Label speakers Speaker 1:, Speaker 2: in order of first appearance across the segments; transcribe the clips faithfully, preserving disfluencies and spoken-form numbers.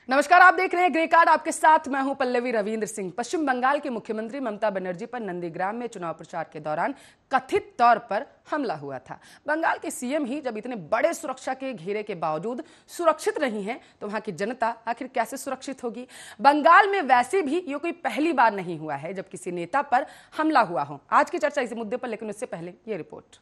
Speaker 1: नमस्कार, आप देख रहे हैं ग्रे कार्ड। आपके साथ मैं हूं पल्लवी रविंद्र सिंह। पश्चिम बंगाल की मुख्यमंत्री ममता बनर्जी पर नंदीग्राम में चुनाव प्रचार के दौरान कथित तौर पर हमला हुआ था। बंगाल के सीएम ही जब इतने बड़े सुरक्षा के घेरे के बावजूद सुरक्षित नहीं है तो वहां की जनता आखिर कैसे सुरक्षित होगी। बंगाल में वैसे भी ये कोई पहली बार नहीं हुआ है जब किसी नेता पर हमला हुआ हो। आज की चर्चा इसी मुद्दे पर, लेकिन उससे पहले ये रिपोर्ट।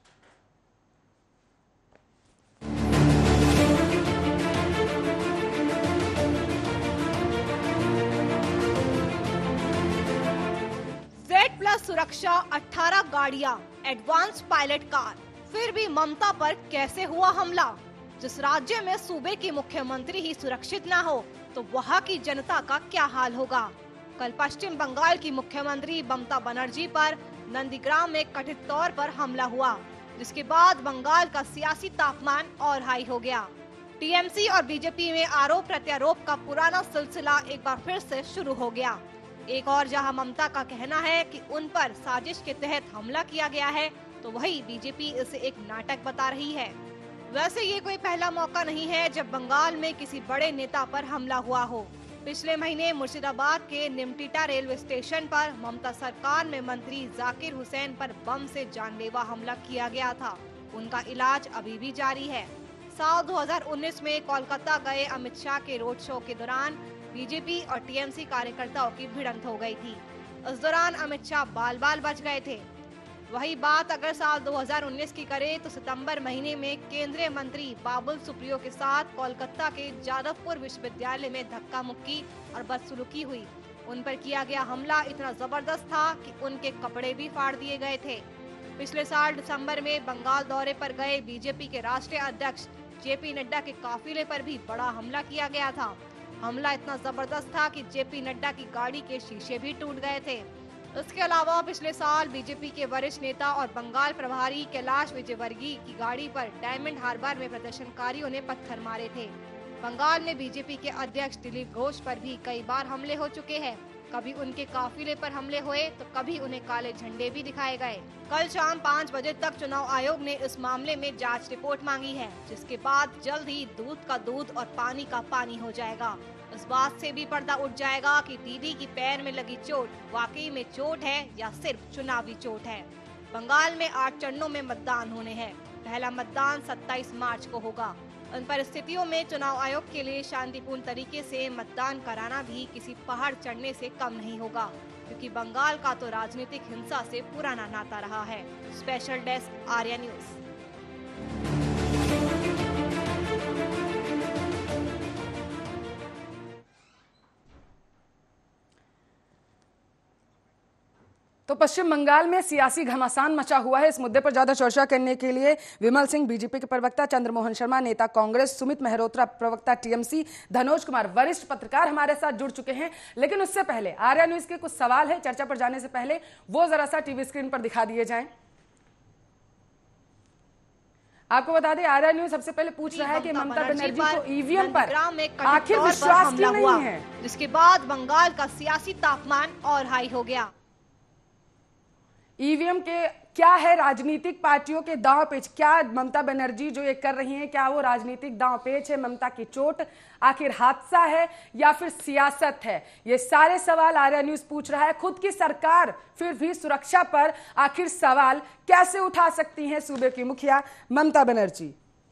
Speaker 2: जेड प्लस सुरक्षा, अठारह गाड़ियां, एडवांस पायलट कार, फिर भी ममता पर कैसे हुआ हमला। जिस राज्य में सूबे की मुख्यमंत्री ही सुरक्षित ना हो तो वहां की जनता का क्या हाल होगा। कल पश्चिम बंगाल की मुख्यमंत्री ममता बनर्जी पर नंदीग्राम में कथित तौर पर हमला हुआ, जिसके बाद बंगाल का सियासी तापमान और हाई हो गया। टीएमसी और बीजेपी में आरोप प्रत्यारोप का पुराना सिलसिला एक बार फिर से शुरू हो गया। एक और जहां ममता का कहना है कि उन पर साजिश के तहत हमला किया गया है, तो वही बीजेपी इसे एक नाटक बता रही है। वैसे ये कोई पहला मौका नहीं है जब बंगाल में किसी बड़े नेता पर हमला हुआ हो। पिछले महीने मुर्शिदाबाद के निमटिटा रेलवे स्टेशन पर ममता सरकार में मंत्री जाकिर हुसैन पर बम से जानलेवा हमला किया गया था। उनका इलाज अभी भी जारी है। साल दो हज़ार उन्नीस में कोलकाता गए अमित शाह के रोड शो के दौरान बीजेपी और टीएमसी कार्यकर्ताओं की भिड़ंत हो गई थी। इस दौरान अमित शाह बाल बाल बच गए थे। वही बात अगर साल दो हज़ार उन्नीस की करें तो सितंबर महीने में केंद्रीय मंत्री बाबुल सुप्रियो के साथ कोलकाता के जादवपुर विश्वविद्यालय में धक्का मुक्की और बदसलूकी हुई। उन पर किया गया हमला इतना जबरदस्त था कि उनके कपड़े भी फाड़ दिए गए थे। पिछले साल दिसंबर में बंगाल दौरे पर गए बीजेपी के राष्ट्रीय अध्यक्ष जेपी नड्डा के काफिले पर भी बड़ा हमला किया गया था। हमला इतना जबरदस्त था कि जेपी नड्डा की गाड़ी के शीशे भी टूट गए थे। इसके अलावा पिछले साल बीजेपी के वरिष्ठ नेता और बंगाल प्रभारी कैलाश विजयवर्गीय की गाड़ी पर डायमंड हार्बर में प्रदर्शनकारियों ने पत्थर मारे थे। बंगाल में बीजेपी के अध्यक्ष दिलीप घोष पर भी कई बार हमले हो चुके हैं। कभी उनके काफिले पर हमले हुए तो कभी उन्हें काले झंडे भी दिखाए गए। कल शाम पाँच बजे तक चुनाव आयोग ने इस मामले में जांच रिपोर्ट मांगी है, जिसके बाद जल्द ही दूध का दूध और पानी का पानी हो जाएगा। इस बात से भी पर्दा उठ जाएगा कि दीदी की पैर में लगी चोट वाकई में चोट है या सिर्फ चुनावी चोट है। बंगाल में आठ चरणों में मतदान होने हैं। पहला मतदान सत्ताईस मार्च को होगा। इन परिस्थितियों में चुनाव आयोग के लिए शांतिपूर्ण तरीके से मतदान कराना भी किसी पहाड़ चढ़ने से कम नहीं होगा, क्योंकि बंगाल का तो राजनीतिक हिंसा से पुराना नाता रहा है। Special desk, Arya news.
Speaker 1: तो पश्चिम बंगाल में सियासी घमासान मचा हुआ है। इस मुद्दे पर ज्यादा चर्चा करने के लिए विमल सिंह बीजेपी के प्रवक्ता, चंद्रमोहन शर्मा नेता कांग्रेस, सुमित मेहरोत्रा प्रवक्ता टीएमसी, धनोज कुमार वरिष्ठ पत्रकार हमारे साथ जुड़ चुके हैं। लेकिन उससे पहले आर्या न्यूज के कुछ सवाल है। चर्चा पर जाने से पहले वो जरा सा टीवी स्क्रीन पर दिखा दिए जाएं। आपको बता दें, आर्या न्यूज सबसे पहले पूछ रहा है कि ममता बनर्जी को ईवीएम पर आखिर विश्वास क्यों नहीं है,
Speaker 2: जिसके बाद बंगाल का सियासी तापमान और हाई हो गया।
Speaker 1: ईवीएम के क्या है राजनीतिक पार्टियों के दांव पेच? क्या ममता बनर्जी जो ये कर रही हैं, क्या वो राजनीतिक दांव पेच है? ममता की चोट आखिर हादसा है या फिर सियासत है? ये सारे सवाल आर्या न्यूज पूछ रहा है। खुद की सरकार फिर भी सुरक्षा पर आखिर सवाल कैसे उठा सकती हैं सूबे की मुखिया ममता बनर्जी?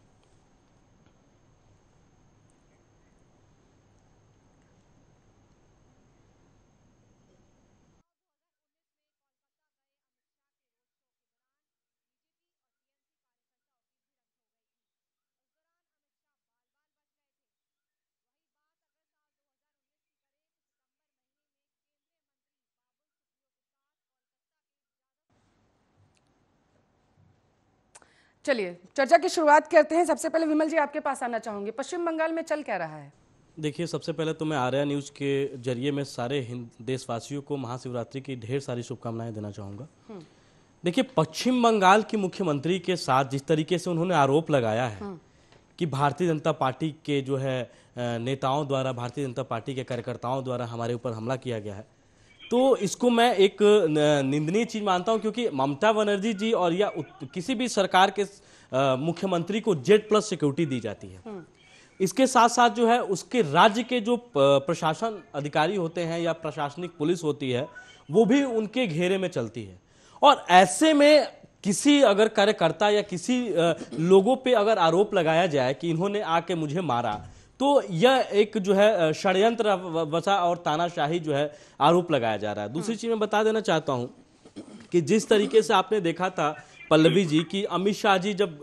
Speaker 1: चलिए चर्चा की शुरुआत करते हैं। सबसे पहले विमल जी आपके पास आना चाहूंगे। पश्चिम बंगाल में चल क्या रहा है?
Speaker 3: देखिए, सबसे पहले तो मैं आर्या न्यूज़ के जरिए में सारे देशवासियों को महाशिवरात्रि की ढेर सारी शुभकामनाएं देना चाहूँगा। देखिए, पश्चिम बंगाल की मुख्यमंत्री के साथ जिस तरीके से उन्होंने आरोप लगाया है कि भारतीय जनता पार्टी के जो है नेताओं द्वारा, भारतीय जनता पार्टी के कार्यकर्ताओं द्वारा हमारे ऊपर हमला किया गया है, तो इसको मैं एक निंदनीय चीज मानता हूं। क्योंकि ममता बनर्जी जी और या किसी भी सरकार के मुख्यमंत्री को जेड प्लस सिक्योरिटी दी जाती है। इसके साथ साथ जो है उसके राज्य के जो प्रशासन अधिकारी होते हैं या प्रशासनिक पुलिस होती है वो भी उनके घेरे में चलती है। और ऐसे में किसी अगर कार्यकर्ता या किसी लोगों पे अगर आरोप लगाया जाए कि इन्होंने आके मुझे मारा, तो यह एक जो है षड्यंत्र वसा और तानाशाही जो है आरोप लगाया जा रहा है। दूसरी चीज मैं बता देना चाहता हूं कि जिस तरीके से आपने देखा था पल्लवी जी की अमित शाह जी जब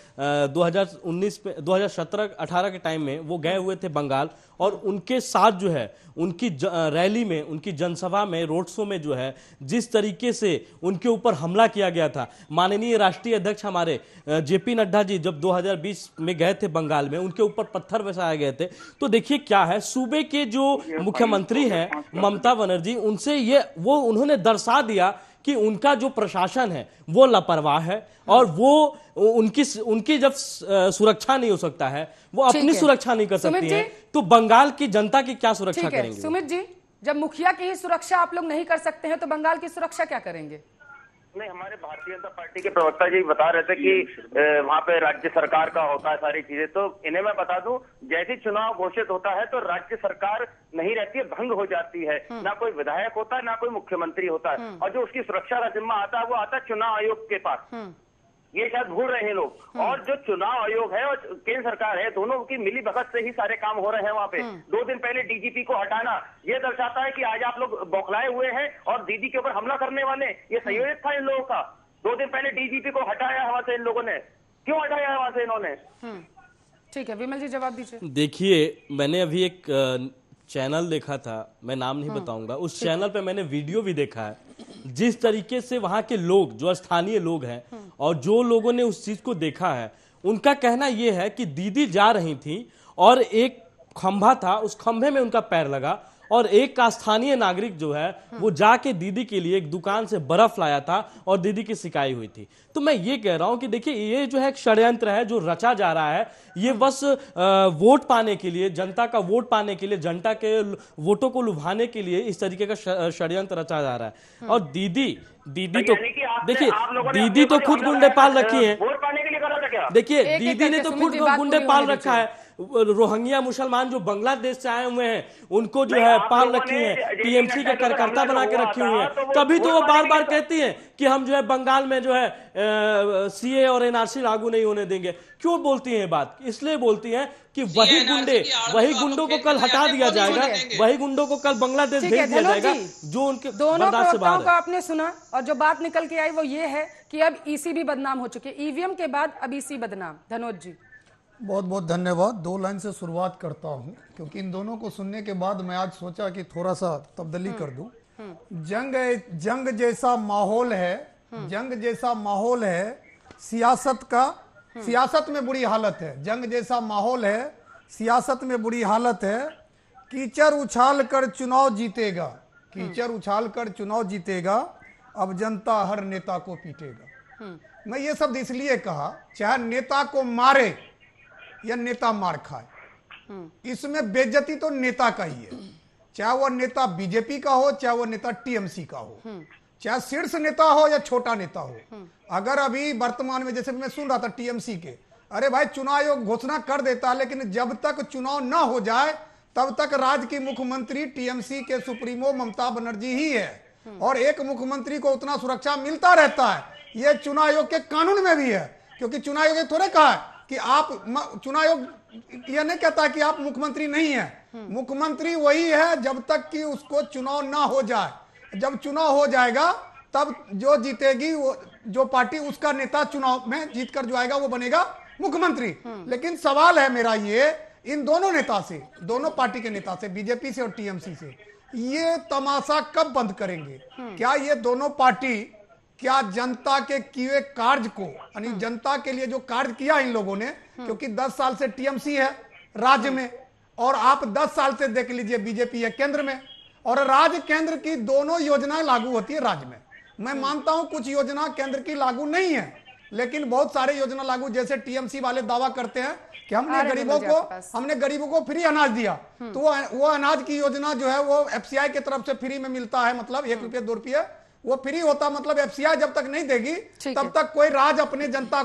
Speaker 3: दो हज़ार उन्नीस में दो हज़ार सत्रह अठारह के टाइम में वो गए हुए थे बंगाल, और उनके साथ जो है उनकी रैली में, उनकी जनसभा में, रोड शो में जो है जिस तरीके से उनके ऊपर हमला किया गया था। माननीय राष्ट्रीय अध्यक्ष हमारे जेपी नड्डा जी जब दो हज़ार बीस में गए थे बंगाल में, उनके ऊपर पत्थर बरसाए गए थे। तो देखिए क्या है, सूबे के जो मुख्यमंत्री हैं ममता बनर्जी, उनसे ये वो उन्होंने दर्शा दिया कि उनका जो प्रशासन है वो लापरवाह है और वो उनकी उनकी जब सुरक्षा नहीं हो सकता है, वो अपनी सुरक्षा नहीं कर सकती है, तो बंगाल की जनता की क्या सुरक्षा करेंगे?
Speaker 1: सुमित जी, जब मुखिया की ही सुरक्षा आप लोग नहीं कर सकते हैं तो बंगाल की सुरक्षा क्या करेंगे?
Speaker 4: नहीं, हमारे भारतीय जनता पार्टी के प्रवक्ता जी बता रहे थे कि वहाँ पे राज्य सरकार का होता है सारी चीजें। तो इन्हें मैं बता दूं, जैसे चुनाव घोषित होता है तो राज्य सरकार नहीं रहती है, भंग हो जाती है। ना कोई विधायक होता है, ना कोई मुख्यमंत्री होता है, और जो उसकी सुरक्षा का जिम्मा आता है वो आता है चुनाव आयोग के पास। ये शायद भूल रहे हैं लोग। और जो चुनाव आयोग है और केंद्र सरकार है, दोनों की मिली भगत से ही सारे काम हो रहे हैं वहाँ पे। दो दिन पहले डीजीपी को हटाना ये दर्शाता है कि आज आप लोग बौखलाए हुए हैं और दीदी के ऊपर हमला करने वाले, ये संयोजित था इन लोगों का। दो दिन पहले डीजीपी को हटाया है वहां से इन लोगों ने, क्यों हटाया है वहां से इन्होंने?
Speaker 1: ठीक है, विमल जी जवाब दीजिए।
Speaker 3: देखिए, मैंने अभी एक चैनल देखा था, मैं नाम नहीं बताऊंगा, उस चैनल पे मैंने वीडियो भी देखा है जिस तरीके से वहां के लोग, जो स्थानीय लोग हैं और जो लोगों ने उस चीज को देखा है, उनका कहना यह है कि दीदी जा रही थी और एक खंभा था, उस खंभे में उनका पैर लगा और एक स्थानीय नागरिक जो है वो जाके दीदी के लिए एक दुकान से बर्फ लाया था और दीदी की सिकाई हुई थी। तो मैं ये कह रहा हूं कि देखिए, ये जो है एक षड्यंत्र है जो रचा जा रहा है। ये बस वोट पाने के लिए, जनता का वोट पाने के लिए, जनता के वोटों को लुभाने के लिए इस तरीके का षड्यंत्र रचा जा रहा है। और दीदी दीदी तो देखिए, दीदी तो खुद गुंडे पाल रखी है।
Speaker 4: वोट पाने के लिए करा था क्या?
Speaker 3: देखिए, दीदी ने तो खुद गुंडे पाल रखा है। रोहिंग्या मुसलमान जो बांग्लादेश से आए हुए हैं उनको जो है पाल रखी है, टीएमसी के कार्यकर्ता बना के रखी हुई है। तभी तो वो बार बार कहती हैं कि हम जो है बंगाल में जो है सीए और एनआरसी लागू नहीं होने देंगे। क्यों बोलती हैं बात? इसलिए बोलती हैं कि वही गुंडे, वही गुंडों को कल हटा दिया जाएगा, वही गुंडों को कल बांग्लादेश भेज दिया जाएगा जो उनके बर्दाश्त से बाहर है।
Speaker 1: आपने सुना, और जो बात निकल के आई वो ये है कि अब ईसी भी बदनाम हो चुके, ईवीएम के बाद अब ईसी बदनाम। धनोज जी
Speaker 5: बहुत बहुत धन्यवाद। दो लाइन से शुरुआत करता हूं क्योंकि इन दोनों को सुनने के बाद मैं आज सोचा कि थोड़ा सा तब्दीली कर दूं। जंग जंग जैसा माहौल है, जंग जैसा माहौल है सियासत का, सियासत में बुरी हालत है। जंग जैसा माहौल है, सियासत में बुरी हालत है। कीचड़ उछाल कर चुनाव जीतेगा, कीचड़ उछाल कर चुनाव जीतेगा, अब जनता हर नेता को पीटेगा। मैं ये शब्द इसलिए कहा, चाहे नेता को मारे या नेता मार खाए, इसमें बेइज्जती तो नेता का ही है। चाहे वो नेता बीजेपी का हो, चाहे वो नेता टीएमसी का हो, चाहे शीर्ष नेता हो या छोटा नेता हो। अगर अभी वर्तमान में, जैसे मैं सुन रहा था टीएमसी के, अरे भाई चुनाव आयोग घोषणा कर देता है लेकिन जब तक चुनाव ना हो जाए तब तक राज्य की मुख्यमंत्री टीएमसी के सुप्रीमो ममता बनर्जी ही है और एक मुख्यमंत्री को उतना सुरक्षा मिलता रहता है। यह चुनाव आयोग के कानून में भी है, क्योंकि चुनाव आयोग ने थोड़े कहा है कि आप, चुनाव आयोग यह नहीं कहता कि आप मुख्यमंत्री नहीं है। मुख्यमंत्री वही है जब तक कि उसको चुनाव ना हो जाए। जब चुनाव हो जाएगा तब जो जीतेगी वो, जो पार्टी, उसका नेता चुनाव में जीतकर जो आएगा वो बनेगा मुख्यमंत्री। लेकिन सवाल है मेरा ये इन दोनों नेता से, दोनों पार्टी के नेता से, बीजेपी से और टीएमसी से, ये तमाशा कब बंद करेंगे? क्या ये दोनों पार्टी, क्या जनता के किए कार्य को, यानी जनता के लिए जो कार्य किया इन लोगों ने, क्योंकि दस साल से टीएमसी है राज्य में और आप दस साल से देख लीजिए बीजेपी है केंद्र में, और राज्य केंद्र की दोनों योजनाएं लागू होती है राज्य में। मैं मानता हूं कुछ योजना केंद्र की लागू नहीं है, लेकिन बहुत सारे योजना लागू, जैसे टीएमसी वाले दावा करते हैं कि हमने गरीबों को हमने गरीबों को फ्री अनाज दिया, तो वो वो अनाज की योजना जो है वो एफसीआई की तरफ से फ्री में मिलता है, मतलब एक रुपये दो रुपये वो फ्री होता, मतलब एफसीआई जब तक नहीं देगी तब तक कोई राज्य अपने जनता को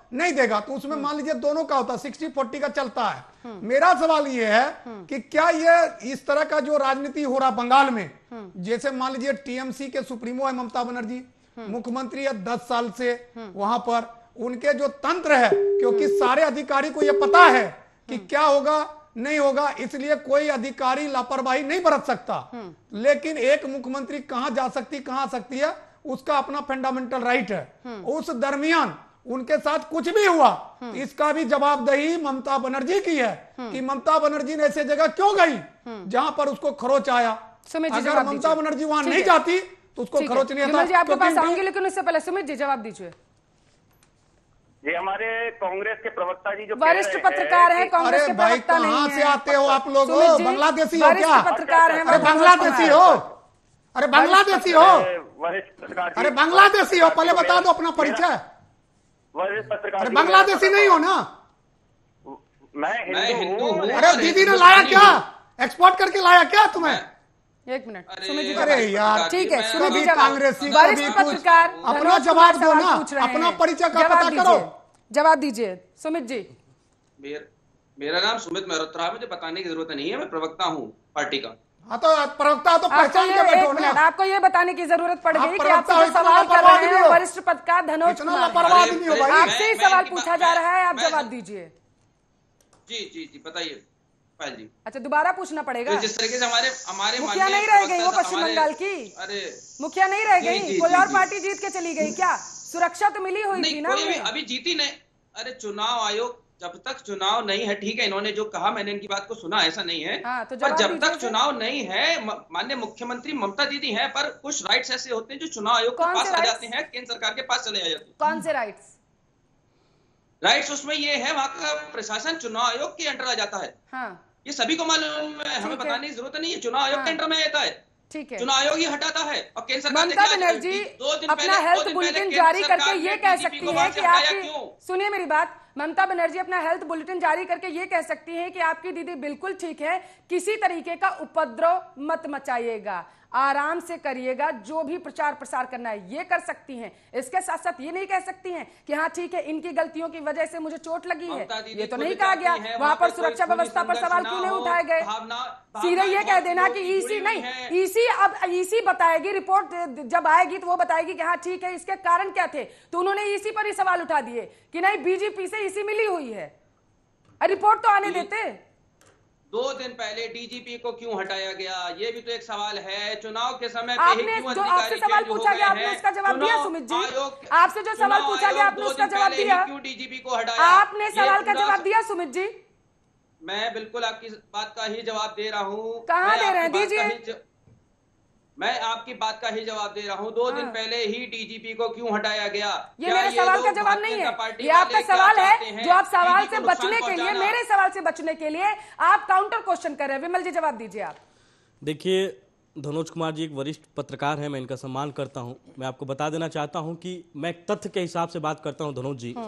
Speaker 5: नहीं देगा, तो उसमें मान लीजिए दोनों का होता है, सिक्सटी फोर्टी का चलता है। मेरा सवाल ये है कि क्या ये इस तरह का जो राजनीति हो रहा बंगाल में, जैसे मान लीजिए टीएमसी के सुप्रीमो है ममता बनर्जी, मुख्यमंत्री है दस साल से वहां पर, उनके जो तंत्र है, क्योंकि सारे अधिकारी को यह पता है कि क्या होगा नहीं होगा, इसलिए कोई अधिकारी लापरवाही नहीं बरत सकता। लेकिन एक मुख्यमंत्री कहां जा सकती कहां आ सकती है, उसका अपना फंडामेंटल राइट है। उस दरमियान उनके साथ कुछ भी हुआ, इसका भी जवाबदेही ममता बनर्जी की है कि ममता बनर्जी ने ऐसे जगह क्यों गई जहां पर उसको खरोच आया। अगर ममता बनर्जी वहां नहीं जाती तो उसको खरोच नहीं आता।
Speaker 1: जी आपके पास आऊंगी, लेकिन उससे पहले सुमित जी जवाब दीजिए।
Speaker 4: ये हमारे कांग्रेस के प्रवक्ता जी जो
Speaker 1: वरिष्ठ पत्रकार हैं, कांग्रेस के प्रवक्ता नहीं
Speaker 5: कहां
Speaker 1: हैं।
Speaker 5: से आते हो आप लोग? बांग्लादेशी हो क्या?
Speaker 1: पत्रकार हैं,
Speaker 5: अरे बांग्लादेशी हो? अरे बांग्लादेशी हो?
Speaker 4: वरिष्ठ पत्रकार,
Speaker 5: अरे बांग्लादेशी हो? पहले बता दो अपना परिचय।
Speaker 4: वरिष्ठ पत्रकार।
Speaker 5: अरे बांग्लादेशी नहीं हो ना?
Speaker 4: मैं हिंदू हूँ।
Speaker 5: अरे दीदी ने लाया क्या? एक्सपोर्ट करके लाया क्या तुम्हें?
Speaker 1: एक मिनट सुमित जी।
Speaker 5: अरे यार
Speaker 1: ठीक है, सुमित जी
Speaker 5: कांग्रेसी
Speaker 1: वरिष्ठ पत्रकार
Speaker 5: अपना जवाब दो ना, अपना परिचय का पता करो,
Speaker 1: जवाब दीजिए सुमित जी।
Speaker 6: मेरा नाम सुमित मेहरोत्रा, मुझे बताने की जरूरत नहीं है, मैं प्रवक्ता हूँ पार्टी का।
Speaker 5: हाँ तो प्रवक्ता तो पहचान के बैठो ना।
Speaker 1: आपको ये बताने की जरूरत पड़ गई कि आपसे जो सवाल कर रहे हैं वरिष्ठ पत्रकार धनोज कुमार, आपसे ही सवाल पूछा जा रहा है, आप जवाब दीजिए।
Speaker 6: जी जी जी बताइए पायल जी।
Speaker 1: अच्छा दोबारा पूछना पड़ेगा?
Speaker 6: तो जिस तरीके से हमारे हमारे
Speaker 1: मुखिया नहीं रह गई वो पश्चिम बंगाल की? अरे मुखिया नहीं रह गई, कोई और पार्टी जीत के चली गई क्या? सुरक्षा तो मिली हुई थी ना?
Speaker 6: अभी जीती नहीं। अरे चुनाव आयोग जब तक चुनाव नहीं है, ठीक है इन्होंने जो कहा मैंने इनकी बात को सुना, ऐसा नहीं है।
Speaker 1: हाँ, तो
Speaker 6: पर जब तक चुनाव नहीं है, माननीय मुख्यमंत्री ममता दीदी हैं, पर कुछ राइट्स ऐसे होते हैं जो चुनाव आयोग के पास आ जाते हैं, केंद्र सरकार के पास चले जाते हैं।
Speaker 1: कौन से राइट्स?
Speaker 6: राइट्स उसमें ये है, वहां का प्रशासन चुनाव आयोग के अंडर आ जाता है।
Speaker 1: हाँ।
Speaker 6: ये सभी को मालूम है, हमें बताने की जरूरत नहीं है, चुनाव आयोग के अंडर में आता है।
Speaker 1: ठीक है,
Speaker 6: चुनाव आयोग ही हटाता है। और केंद्र सरकार
Speaker 1: ममता बनर्जी अपना हेल्थ बुलेटिन जारी करके ये कह सकती है कि आपकी, सुनिए मेरी बात, ममता बनर्जी अपना हेल्थ बुलेटिन जारी करके ये कह सकती है कि आपकी दीदी बिल्कुल ठीक है, किसी तरीके का उपद्रव मत मचाइएगा, आराम से करिएगा, जो भी प्रचार प्रसार करना है ये कर सकती हैं। इसके साथ साथ ये नहीं कह सकती हैं कि हाँ ठीक है इनकी गलतियों की वजह से मुझे चोट लगी है, ये तो नहीं कहा गया। वहां पर सुरक्षा व्यवस्था पर सवाल क्यों नहीं उठाए गए? सीधे ये कह देना कि ईसी नहीं, ईसी अब ईसी बताएगी, रिपोर्ट जब आएगी तो वो बताएगी कि हाँ ठीक है इसके कारण क्या थे, तो उन्होंने ईसी पर ही सवाल उठा दिए कि नहीं बीजेपी से ईसी मिली हुई है, रिपोर्ट तो आने देते।
Speaker 6: दो दिन पहले डीजीपी को क्यों हटाया गया, ये भी तो एक सवाल है। चुनाव के समय पे
Speaker 1: आपने जो आपसे सवाल पूछा गया आपने उसका जवाब दिया सुमित जी? आपसे जो सवाल पूछा गया आपने उसका जवाब दिया?
Speaker 6: क्यों डीजीपी को हटाया?
Speaker 1: आपने सवाल का जवाब दिया सुमित जी?
Speaker 6: मैं बिल्कुल आपकी बात का ही जवाब दे रहा हूँ।
Speaker 1: कहाँ दे रहे हैं, दीजिए।
Speaker 6: मैं आपकी बात का ही जवाब दे रहा हूँ। दो दिन पहले ही डीजीपी को क्यों हटाया गया?
Speaker 1: ये मेरे सवाल का जवाब नहीं है, ये आपका सवाल है जो आप सवाल से बचने के लिए, मेरे सवाल से बचने के लिए आप काउंटर क्वेश्चन कर रहे हैं। विमल जी जवाब दीजिए आप।
Speaker 3: देखिए धनोज कुमार जी एक वरिष्ठ पत्रकार हैं, मैं इनका सम्मान करता हूं। मैं आपको बता देना चाहता हूं कि मैं तथ्य के हिसाब से बात करता हूं धनोज जी।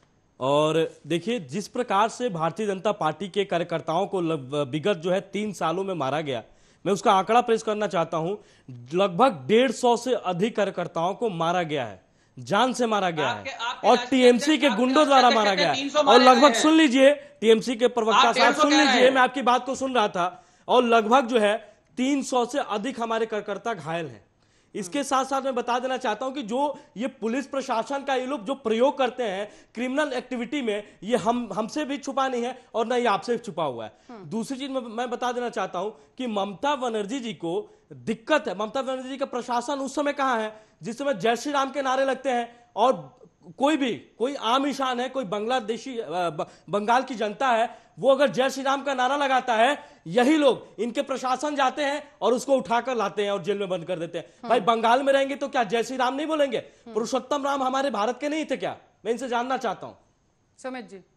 Speaker 3: और देखिए जिस प्रकार से भारतीय जनता पार्टी के कार्यकर्ताओं को विगत जो है तीन सालों में मारा गया, मैं उसका आंकड़ा पेश करना चाहता हूं। लगभग डेढ़ सौ से अधिक कार्यकर्ताओं को मारा गया है, जान से मारा गया है, और टीएमसी के गुंडों द्वारा मारा गया है। और लगभग सुन लीजिए, टीएमसी के प्रवक्ता साहब सुन लीजिए, मैं आपकी बात को सुन रहा था, और लगभग जो है तीन सौ से अधिक हमारे कार्यकर्ता घायल हैं। इसके साथ साथ मैं बता देना चाहता हूं कि जो ये पुलिस प्रशासन का ये लोग जो प्रयोग करते हैं क्रिमिनल एक्टिविटी में, ये हम हमसे भी छुपा नहीं है और ना ये आपसे छुपा हुआ है। दूसरी चीज मैं, मैं बता देना चाहता हूं कि ममता बनर्जी जी को दिक्कत है। ममता बनर्जी जी का प्रशासन उस समय कहां है जिस समय जय श्री राम के नारे लगते हैं, और कोई भी कोई आम इंसान है, कोई बांग्लादेशी बंगाल की जनता है, वो अगर जय श्री राम का नारा लगाता है, यही लोग इनके प्रशासन जाते हैं और उसको उठाकर लाते हैं और जेल में बंद कर देते हैं। भाई बंगाल में रहेंगे तो क्या जय श्री राम नहीं बोलेंगे? पुरुषोत्तम राम हमारे भारत के नहीं थे क्या? मैं इनसे जानना चाहता हूं।
Speaker 1: सुमित जी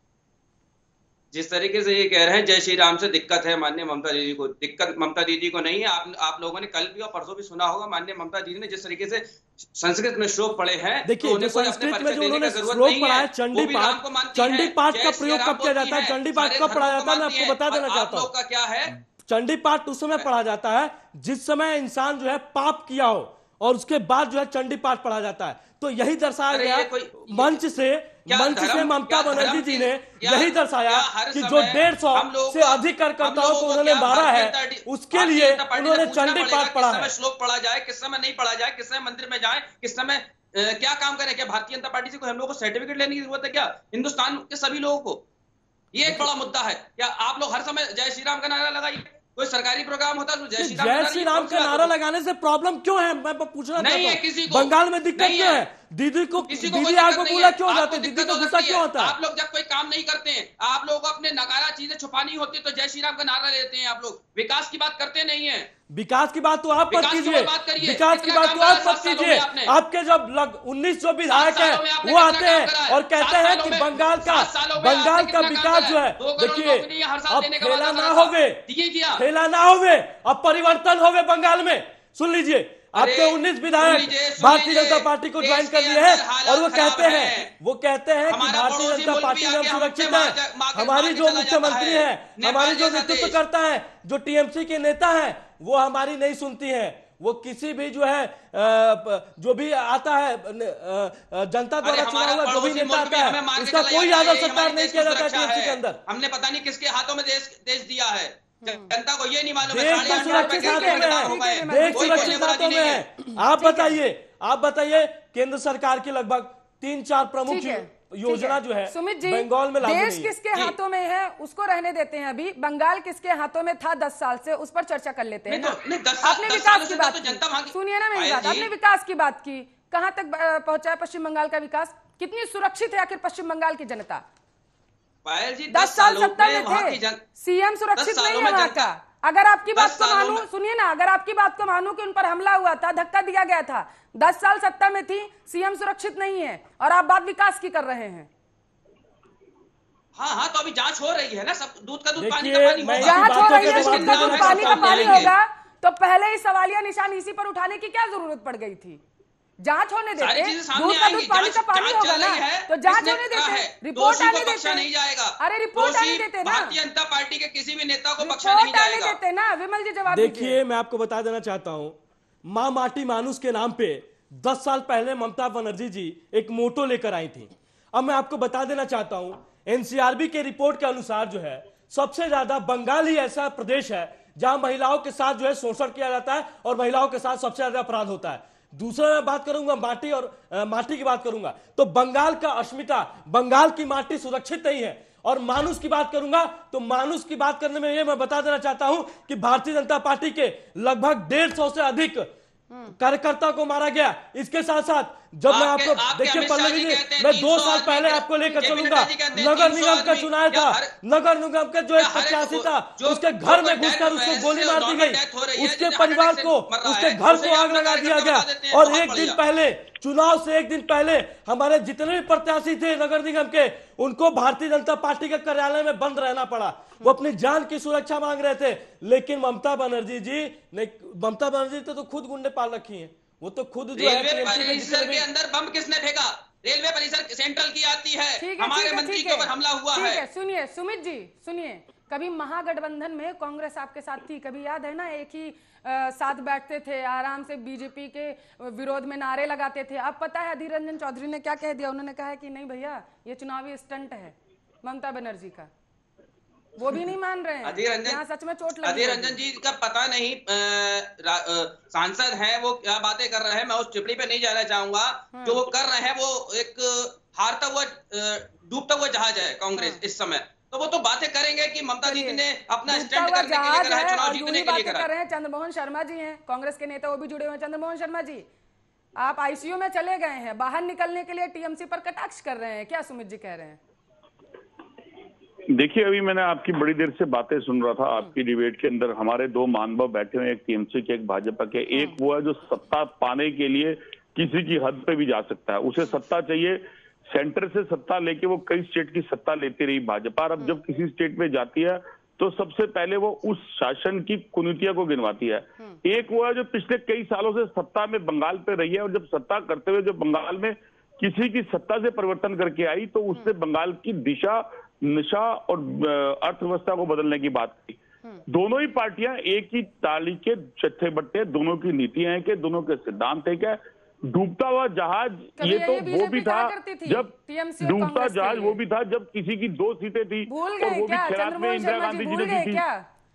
Speaker 6: जिस तरीके से ये कह रहे हैं जय श्री राम से दिक्कत है माननीय ममता दीदी को, दिक्कत ममता दीदी को नहीं है। आप आप लोगों ने कल भी और परसों भी सुना होगा, माननीय ममता दीदी ने जिस तरीके से संस्कृत में श्लोक पढ़े हैं,
Speaker 3: देखिए जो संस्कृत में जो उन्होंने श्लोक पढ़ा है, चंडी पाठ, चंडी पाठ का प्रयोग कब किया जाता है? चंडी पाठ कब पढ़ा जाता है? मैं आपको बता देना चाहता हूँ।
Speaker 6: क्या है
Speaker 3: चंडी पाठ उस समय पढ़ा जाता है जिस समय इंसान जो है पाप किया हो और उसके बाद जो है चंडी पाठ पढ़ा जाता है। तो यही दर्शाया
Speaker 6: अरे
Speaker 3: गया
Speaker 6: ये कोई-
Speaker 3: मंच से मंच
Speaker 6: धर्म-
Speaker 3: से ममता
Speaker 6: क्या
Speaker 3: बनर्जी
Speaker 6: धर्म
Speaker 3: जी
Speaker 6: की-
Speaker 3: ने
Speaker 6: क्या-
Speaker 3: यही दर्शाया
Speaker 6: क्या हर
Speaker 3: कि जो
Speaker 6: समय
Speaker 3: डेढ़ सौ
Speaker 6: हम लोगों
Speaker 3: से
Speaker 6: को-
Speaker 3: अधिक
Speaker 6: हम
Speaker 3: कार्यकर्ताओं
Speaker 6: लोगों
Speaker 3: को
Speaker 6: को
Speaker 3: उन्होंने
Speaker 6: क्या
Speaker 3: मारा
Speaker 6: भारतीय
Speaker 3: है,
Speaker 6: जनता पार्टी-
Speaker 3: उसके
Speaker 6: भारतीय
Speaker 3: लिए
Speaker 6: जनता पार्टी से
Speaker 3: उन्होंने
Speaker 6: पूछना
Speaker 3: चंडी
Speaker 6: पड़ेगा
Speaker 3: पाठ पढ़ा
Speaker 6: किस समय
Speaker 3: है।
Speaker 6: श्लोक पढ़ा जाए, किस समय नहीं पढ़ा जाए, किस समय मंदिर में जाए, किस समय अ, क्या काम करें। क्या भारतीय जनता पार्टी से कोई हम लोगों को सर्टिफिकेट लेने की जरूरत है क्या हिंदुस्तान के सभी लोगों को? ये एक बड़ा मुद्दा है। क्या आप लोग हर समय जय श्री राम का नारा लगाइए? कोई सरकारी प्रोग्राम होता तो जय श्री राम
Speaker 3: जय श्री राम का नारा लगाने से प्रॉब्लम क्यों है, मैं पूछना
Speaker 6: नहीं
Speaker 3: चाहता
Speaker 6: है
Speaker 3: हूं।
Speaker 6: किसी को।
Speaker 3: बंगाल में दिक्कत
Speaker 6: नहीं
Speaker 3: क्यों
Speaker 6: है।
Speaker 3: है? दीदी को
Speaker 6: किसी को
Speaker 3: दीदी
Speaker 6: कोई
Speaker 3: आग
Speaker 6: दिक्कत नहीं
Speaker 3: बबूला
Speaker 6: है।
Speaker 3: क्यों हो
Speaker 6: आपको
Speaker 3: जाते हैं? दीदी
Speaker 6: दिक्कत
Speaker 3: को
Speaker 6: हो
Speaker 3: गुस्सा
Speaker 6: सकती
Speaker 3: क्यों
Speaker 6: है।
Speaker 3: होता है?
Speaker 6: आप लोग जब कोई काम नहीं करते हैं, आप लोग अपने नकारा चीजें छुपानी होती है तो जय श्री राम का नारा लेते हैं। आप लोग विकास की बात करते नहीं है।
Speaker 3: विकास की बात तो आप मत
Speaker 6: विकास की
Speaker 3: कीजिए,
Speaker 6: बात करिए।
Speaker 3: विकास की
Speaker 6: कितना
Speaker 3: बात
Speaker 6: काम
Speaker 3: तो आप
Speaker 6: करा
Speaker 3: मत
Speaker 6: सात सालों
Speaker 3: कीजिए।
Speaker 6: में आपने?
Speaker 3: आपके जब लग उन्नीस जो विधायक
Speaker 6: सात
Speaker 3: है
Speaker 6: सालों में आपने
Speaker 3: वो
Speaker 6: कितना
Speaker 3: आते
Speaker 6: काम
Speaker 3: हैं
Speaker 6: करा है?
Speaker 3: और कहते
Speaker 6: सात
Speaker 3: हैं
Speaker 6: सालों
Speaker 3: कि
Speaker 6: में-
Speaker 3: बंगाल का
Speaker 6: सात सालों में
Speaker 3: बंगाल
Speaker 6: आपने
Speaker 3: का
Speaker 6: कितना काम
Speaker 3: विकास
Speaker 6: करा
Speaker 3: जो
Speaker 6: है?
Speaker 3: है,
Speaker 6: दो करोड़
Speaker 3: देखिए
Speaker 6: नौकरी हर साल
Speaker 3: अब
Speaker 6: देने का
Speaker 3: खेला
Speaker 6: वादा
Speaker 3: ना
Speaker 6: करा था।
Speaker 3: होवे,
Speaker 6: दिए क्या?
Speaker 3: खेला ना होवे, अब परिवर्तन होवे बंगाल में। सुन लीजिए, आपके
Speaker 6: अरे,
Speaker 3: उन्नीस
Speaker 6: सुन
Speaker 3: विधायक
Speaker 6: लीजिए, सुन
Speaker 3: भारतीय
Speaker 6: लीजिए।
Speaker 3: जनता पार्टी को
Speaker 6: देश
Speaker 3: ज्वाइन कर
Speaker 6: के
Speaker 3: लिए हैं
Speaker 6: अंदर हालात
Speaker 3: और वो
Speaker 6: खराब
Speaker 3: कहते हैं
Speaker 6: हैं।
Speaker 3: वो कहते हैं कि
Speaker 6: हमारा
Speaker 3: भारतीय
Speaker 6: पड़ोसी
Speaker 3: जनता
Speaker 6: मुल्क
Speaker 3: पार्टी
Speaker 6: भी
Speaker 3: में हम
Speaker 6: आके हमसे
Speaker 3: सुरक्षित
Speaker 6: मार
Speaker 3: है।
Speaker 6: जा- मार के-
Speaker 3: हमारी
Speaker 6: मार के
Speaker 3: जो
Speaker 6: चला जाता
Speaker 3: मुख्यमंत्री
Speaker 6: है।
Speaker 3: है,
Speaker 6: नेपाल
Speaker 3: हमारी जो
Speaker 6: जैसा
Speaker 3: नेतृत्व
Speaker 6: देश।
Speaker 3: करता है, जो टीएमसी के नेता है, वो हमारी नहीं सुनती है। वो किसी भी जो है अ, जो भी आता है अ, जनता
Speaker 6: अरे
Speaker 3: द्वारा चुना
Speaker 6: हमारा
Speaker 3: हुआ जो भी
Speaker 6: पड़ोसी
Speaker 3: नेता
Speaker 6: मुल्क भी
Speaker 3: आता
Speaker 6: हमें
Speaker 3: है,
Speaker 6: मार के
Speaker 3: उसका
Speaker 6: चला
Speaker 3: कोई
Speaker 6: जाता है।
Speaker 3: आदर
Speaker 6: ये
Speaker 3: सत्कार
Speaker 6: हमारी
Speaker 3: नहीं
Speaker 6: देश
Speaker 3: किया
Speaker 6: की
Speaker 3: जाता है
Speaker 6: सुरक्षा
Speaker 3: टीएमसी के
Speaker 6: है।
Speaker 3: अंदर।
Speaker 6: हमने पता नहीं किसके हाथों में देश देश दिया है। जनता को ये नहीं मालूम है
Speaker 3: देश
Speaker 6: साढ़े
Speaker 3: तो
Speaker 6: आठ लाख
Speaker 3: सुरक्षित
Speaker 6: रुपए
Speaker 3: हाथों में
Speaker 6: गिरफ्तार हो
Speaker 3: है,
Speaker 6: गए।
Speaker 3: देश
Speaker 6: कोई
Speaker 3: सुरक्षित
Speaker 6: बोलने वाला
Speaker 3: हाथों
Speaker 6: नहीं
Speaker 3: में
Speaker 6: है।
Speaker 3: है। आप बताइए, आप बताइए केंद्र सरकार की लगभग तीन चार प्रमुख
Speaker 1: ठीक है,
Speaker 3: योजना
Speaker 1: ठीक
Speaker 3: जो है
Speaker 1: सुमित जी,
Speaker 3: बंगाल में लागू
Speaker 1: देश
Speaker 3: नहीं है।
Speaker 1: किसके
Speaker 6: जी।
Speaker 1: हाथों में है उसको रहने देते हैं। अभी बंगाल किसके हाथों में था दस साल से, उस पर चर्चा कर लेते हैं
Speaker 6: नहीं
Speaker 1: ना।
Speaker 6: तो- नहीं, दस साल-
Speaker 1: आपने
Speaker 6: दस
Speaker 1: विकास
Speaker 6: सालों
Speaker 1: की
Speaker 6: से
Speaker 1: बात
Speaker 6: तो
Speaker 1: की,
Speaker 6: जनता भागी-
Speaker 1: सुनिए ना मेरी
Speaker 6: पायल
Speaker 1: बात।
Speaker 6: जी।
Speaker 1: आपने विकास की बात की, कहां तक अ, पहुंचा है पश्चिम बंगाल का विकास? कितनी सुरक्षित है आखिर पश्चिम बंगाल की जनता?
Speaker 6: पायल जी
Speaker 1: दस साल
Speaker 6: सालों
Speaker 1: सत्ता
Speaker 6: में
Speaker 1: में
Speaker 6: वहाँ की
Speaker 1: थे,
Speaker 6: जन
Speaker 1: सीएम सुरक्षित
Speaker 6: दस सालों
Speaker 1: नहीं है
Speaker 6: में
Speaker 1: वहां
Speaker 6: जनता-
Speaker 1: का। अगर आपकी बात
Speaker 6: दस
Speaker 1: को
Speaker 6: सालों
Speaker 1: मानूं,
Speaker 6: में-
Speaker 1: सुनिए ना, अगर आपकी बात को मानूं कि उन पर हमला हुआ था, धक्का दिया गया था, दस साल सत्ता में थी, सीएम सुरक्षित नहीं है, और आप बात विकास की कर रहे हैं।
Speaker 6: हाँ हाँ तो अभी जांच हो रही है ना, सब दूध का दूध पानी
Speaker 3: देखिए,
Speaker 6: का पानी
Speaker 3: मैं
Speaker 6: होगा।
Speaker 1: जांच हो
Speaker 3: बातों
Speaker 1: रही
Speaker 3: के
Speaker 1: है,
Speaker 3: जवाब
Speaker 1: दूध का
Speaker 3: देना
Speaker 1: दूध
Speaker 3: चाहता
Speaker 1: पानी का
Speaker 3: हूं।
Speaker 1: पानी
Speaker 6: लेंगे।
Speaker 1: होगा, तो पहले ही सवालिया निशान इसी पर उठाने की क्या जरूरत पड़ गई थी? जांच होने
Speaker 6: सारी
Speaker 1: देते,
Speaker 6: चीजें सामने
Speaker 1: दूध का
Speaker 6: आएंगी।
Speaker 1: दूध पानी
Speaker 6: जांच-
Speaker 1: का पानी
Speaker 6: जांच
Speaker 1: होगा
Speaker 6: चल
Speaker 1: ना,
Speaker 6: रही है,
Speaker 1: तो जांच
Speaker 6: किसने
Speaker 1: होने
Speaker 6: कहा
Speaker 1: देते,
Speaker 6: है?
Speaker 1: रिपोर्ट
Speaker 6: दोषी
Speaker 1: आने
Speaker 6: को बख्शा
Speaker 1: देते।
Speaker 6: नहीं जाएगा।
Speaker 1: अरे रिपोर्ट आने
Speaker 6: दोषी
Speaker 1: देते ना,
Speaker 6: भारतीय जनता पार्टी के किसी भी नेता को बख्शा नहीं
Speaker 1: रिपोर्ट आने
Speaker 6: जाएगा।
Speaker 1: देते ना। विमल जी जवाब दीजिए।
Speaker 3: देखिए, मैं आपको बता देना चाहता हूं, मां माटी मानुस के नाम पे दस साल पहले ममता बनर्जी जी एक मोटो लेकर आई थी। अब मैं आपको बता देना चाहता हूं, एनसीआरबी के रिपोर्ट के अनुसार जो है सबसे ज्यादा बंगाल ही ऐसा प्रदेश है जहां महिलाओं के साथ जो है शोषण किया जाता है और महिलाओं के साथ सबसे ज्यादा अपराध होता है। दूसरा मैं बात करूंगा माटी और आ, माटी की बात करूंगा तो बंगाल का अस्मिता, बंगाल की माटी सुरक्षित नहीं है। और मानुस की बात करूंगा तो मानुस की बात करने में ये मैं बता देना चाहता हूं कि भारतीय जनता पार्टी के लगभग डेढ़ सौ से अधिक कार्यकर्ता को मारा गया। इसके साथ साथ जब मैं
Speaker 6: आपके-
Speaker 3: आपको
Speaker 6: आपके
Speaker 3: देखिए
Speaker 6: अमित शाह
Speaker 3: पल्लवी
Speaker 6: जी
Speaker 3: जी,
Speaker 6: कहते हैं
Speaker 3: मैं
Speaker 6: तीन
Speaker 3: दो
Speaker 6: सौ
Speaker 3: साल
Speaker 6: आदमी
Speaker 3: पहले
Speaker 6: के-
Speaker 3: आपको लेकर
Speaker 6: जे पी
Speaker 3: चलूंगा,
Speaker 6: नड्डा जी कहते हैं
Speaker 3: नगर
Speaker 6: तीन सौ
Speaker 3: निगम का
Speaker 6: आदमी,
Speaker 3: चुनाव
Speaker 6: क्या
Speaker 3: था,
Speaker 6: हर-
Speaker 3: नगर निगम के जो एक
Speaker 6: क्या हर एक
Speaker 3: प्रत्याशी
Speaker 6: को-
Speaker 3: था,
Speaker 6: जो-
Speaker 3: उसके
Speaker 6: जो
Speaker 3: घर
Speaker 6: कोई
Speaker 3: में घुसकर
Speaker 6: डेथ
Speaker 3: उसको
Speaker 6: वैसे
Speaker 3: गोली मार दी
Speaker 6: नॉर्मल
Speaker 3: गई,
Speaker 6: डेथ हो रही है,
Speaker 3: उसके
Speaker 6: जैसे
Speaker 3: परिवार
Speaker 6: हार्ट
Speaker 3: को,
Speaker 6: अटैक से मर रहा
Speaker 3: उसके
Speaker 6: है,
Speaker 3: घर
Speaker 6: उसे
Speaker 3: को
Speaker 6: आप
Speaker 3: आग लगा
Speaker 6: कार्यकर्ता
Speaker 3: दिया गया।
Speaker 6: बता देते हैं,
Speaker 3: और
Speaker 6: बहुत
Speaker 3: एक दिन
Speaker 6: बढ़िया।
Speaker 3: पहले, चुनाव से एक दिन पहले, हमारे जितने भी प्रत्याशी थे नगर निगम के, उनको भारतीय जनता पार्टी के कार्यालय में बंद रहना पड़ा। वो अपनी जान की सुरक्षा मांग रहे थे, लेकिन ममता बनर्जी जी ने, ममता बनर्जी तो, तो खुद गुंडे पाल रखी हैं। वो तो खुद जो है
Speaker 6: रेलवे
Speaker 3: टीएमसी में
Speaker 6: परिसर
Speaker 3: जितने
Speaker 6: के
Speaker 3: भी-
Speaker 6: अंदर बम किसने फेंका? रेलवे परिसर सेंट्रल की आती है,
Speaker 1: ठीक है,
Speaker 6: हमारे
Speaker 1: ठीक है,
Speaker 6: मंत्री
Speaker 1: ठीक
Speaker 6: के ऊपर
Speaker 1: है,
Speaker 6: हमला हुआ
Speaker 1: ठीक
Speaker 6: है।
Speaker 1: है। सुनिए सुमित जी, सुनिए, कभी महागठबंधन में कांग्रेस आपके साथ थी, कभी याद है ना, एक ही आ, साथ बैठते थे, आराम से बीजेपी के विरोध में नारे लगाते थे। अब पता है अधीर रंजन चौधरी ने क्या कह दिया? उन्होंने कहा है कि नहीं भैया, ये चुनावी स्टंट है ममता बनर्जी का। वो भी नहीं मान रहे हैं,
Speaker 6: अधीर रंजन
Speaker 1: यहाँ सच में चोट लगी।
Speaker 6: अधीर रंजन जी का पता नहीं, अ, रा- अ, सांसद हैं वो क्या बातें कर रहे हैं, मैं उस टिप्पणी पे नहीं जाना चाहूंगा। जो वो कर रहे हैं वो एक हारता हुआ, अ, डूबता हुआ जहाज है कांग्रेस इस समय। तो वो तो बातें करेंगे कि ममता दीदी ने अपना
Speaker 1: डूबता
Speaker 6: स्टंट
Speaker 1: हुआ
Speaker 6: करने के लिए
Speaker 1: जहाज
Speaker 6: करा है,
Speaker 1: है,
Speaker 6: चुनाव
Speaker 1: और यूं
Speaker 6: जीतने
Speaker 1: ही
Speaker 6: के लिए
Speaker 1: बातें
Speaker 6: करा
Speaker 1: कर
Speaker 6: है।
Speaker 1: रहे हैं। चंद्रमोहन शर्मा जी हैं, कांग्रेस के नेता, वो भी जुड़े हुए हैं। चंद्रमोहन शर्मा जी, आप आईसीयू में चले गए हैं, बाहर निकलने के लिए टीएमसी पर कटाक्ष कर रहे हैं, क्या सुमित जी कह रहे हैं?
Speaker 7: देखिए, अभी मैंने आपकी बड़ी देर से बातें सुन रहा था। आपकी डिबेट के अंदर हमारे दो महानुभाव बैठे हुए हैं, एक टीएमसी के, एक भाजपा के। एक वो है जो सत्ता पाने के लिए किसी की हद पे भी जा सकता है, उसे सत्ता चाहिए। सेंटर से सत्ता लेके वो कई स्टेट की सत्ता लेती रही भाजपा, और अब जब किसी स्टेट में जाती है तो सबसे पहले वो उस शासन की कुनीतियां को गिनवाती है। एक वो है जो पिछले कई सालों से सत्ता में बंगाल पे रही है, और जब सत्ता करते हुए जो बंगाल में किसी की सत्ता से परिवर्तन करके आई तो उसने बंगाल की दिशा, निशा और अर्थव्यवस्था को बदलने की बात की। दोनों ही पार्टियां एक ही ताली के चट्टे बट्टे, दोनों की नीतियां हैं कि दोनों के सिद्धांत है क्या। डूबता हुआ जहाज ये तो वो भी था जब डूबता जहाज वो भी था जब किसी की दो सीटें थी और वो भी खिलाफ में इंदिरा गांधी जी ने दी थी।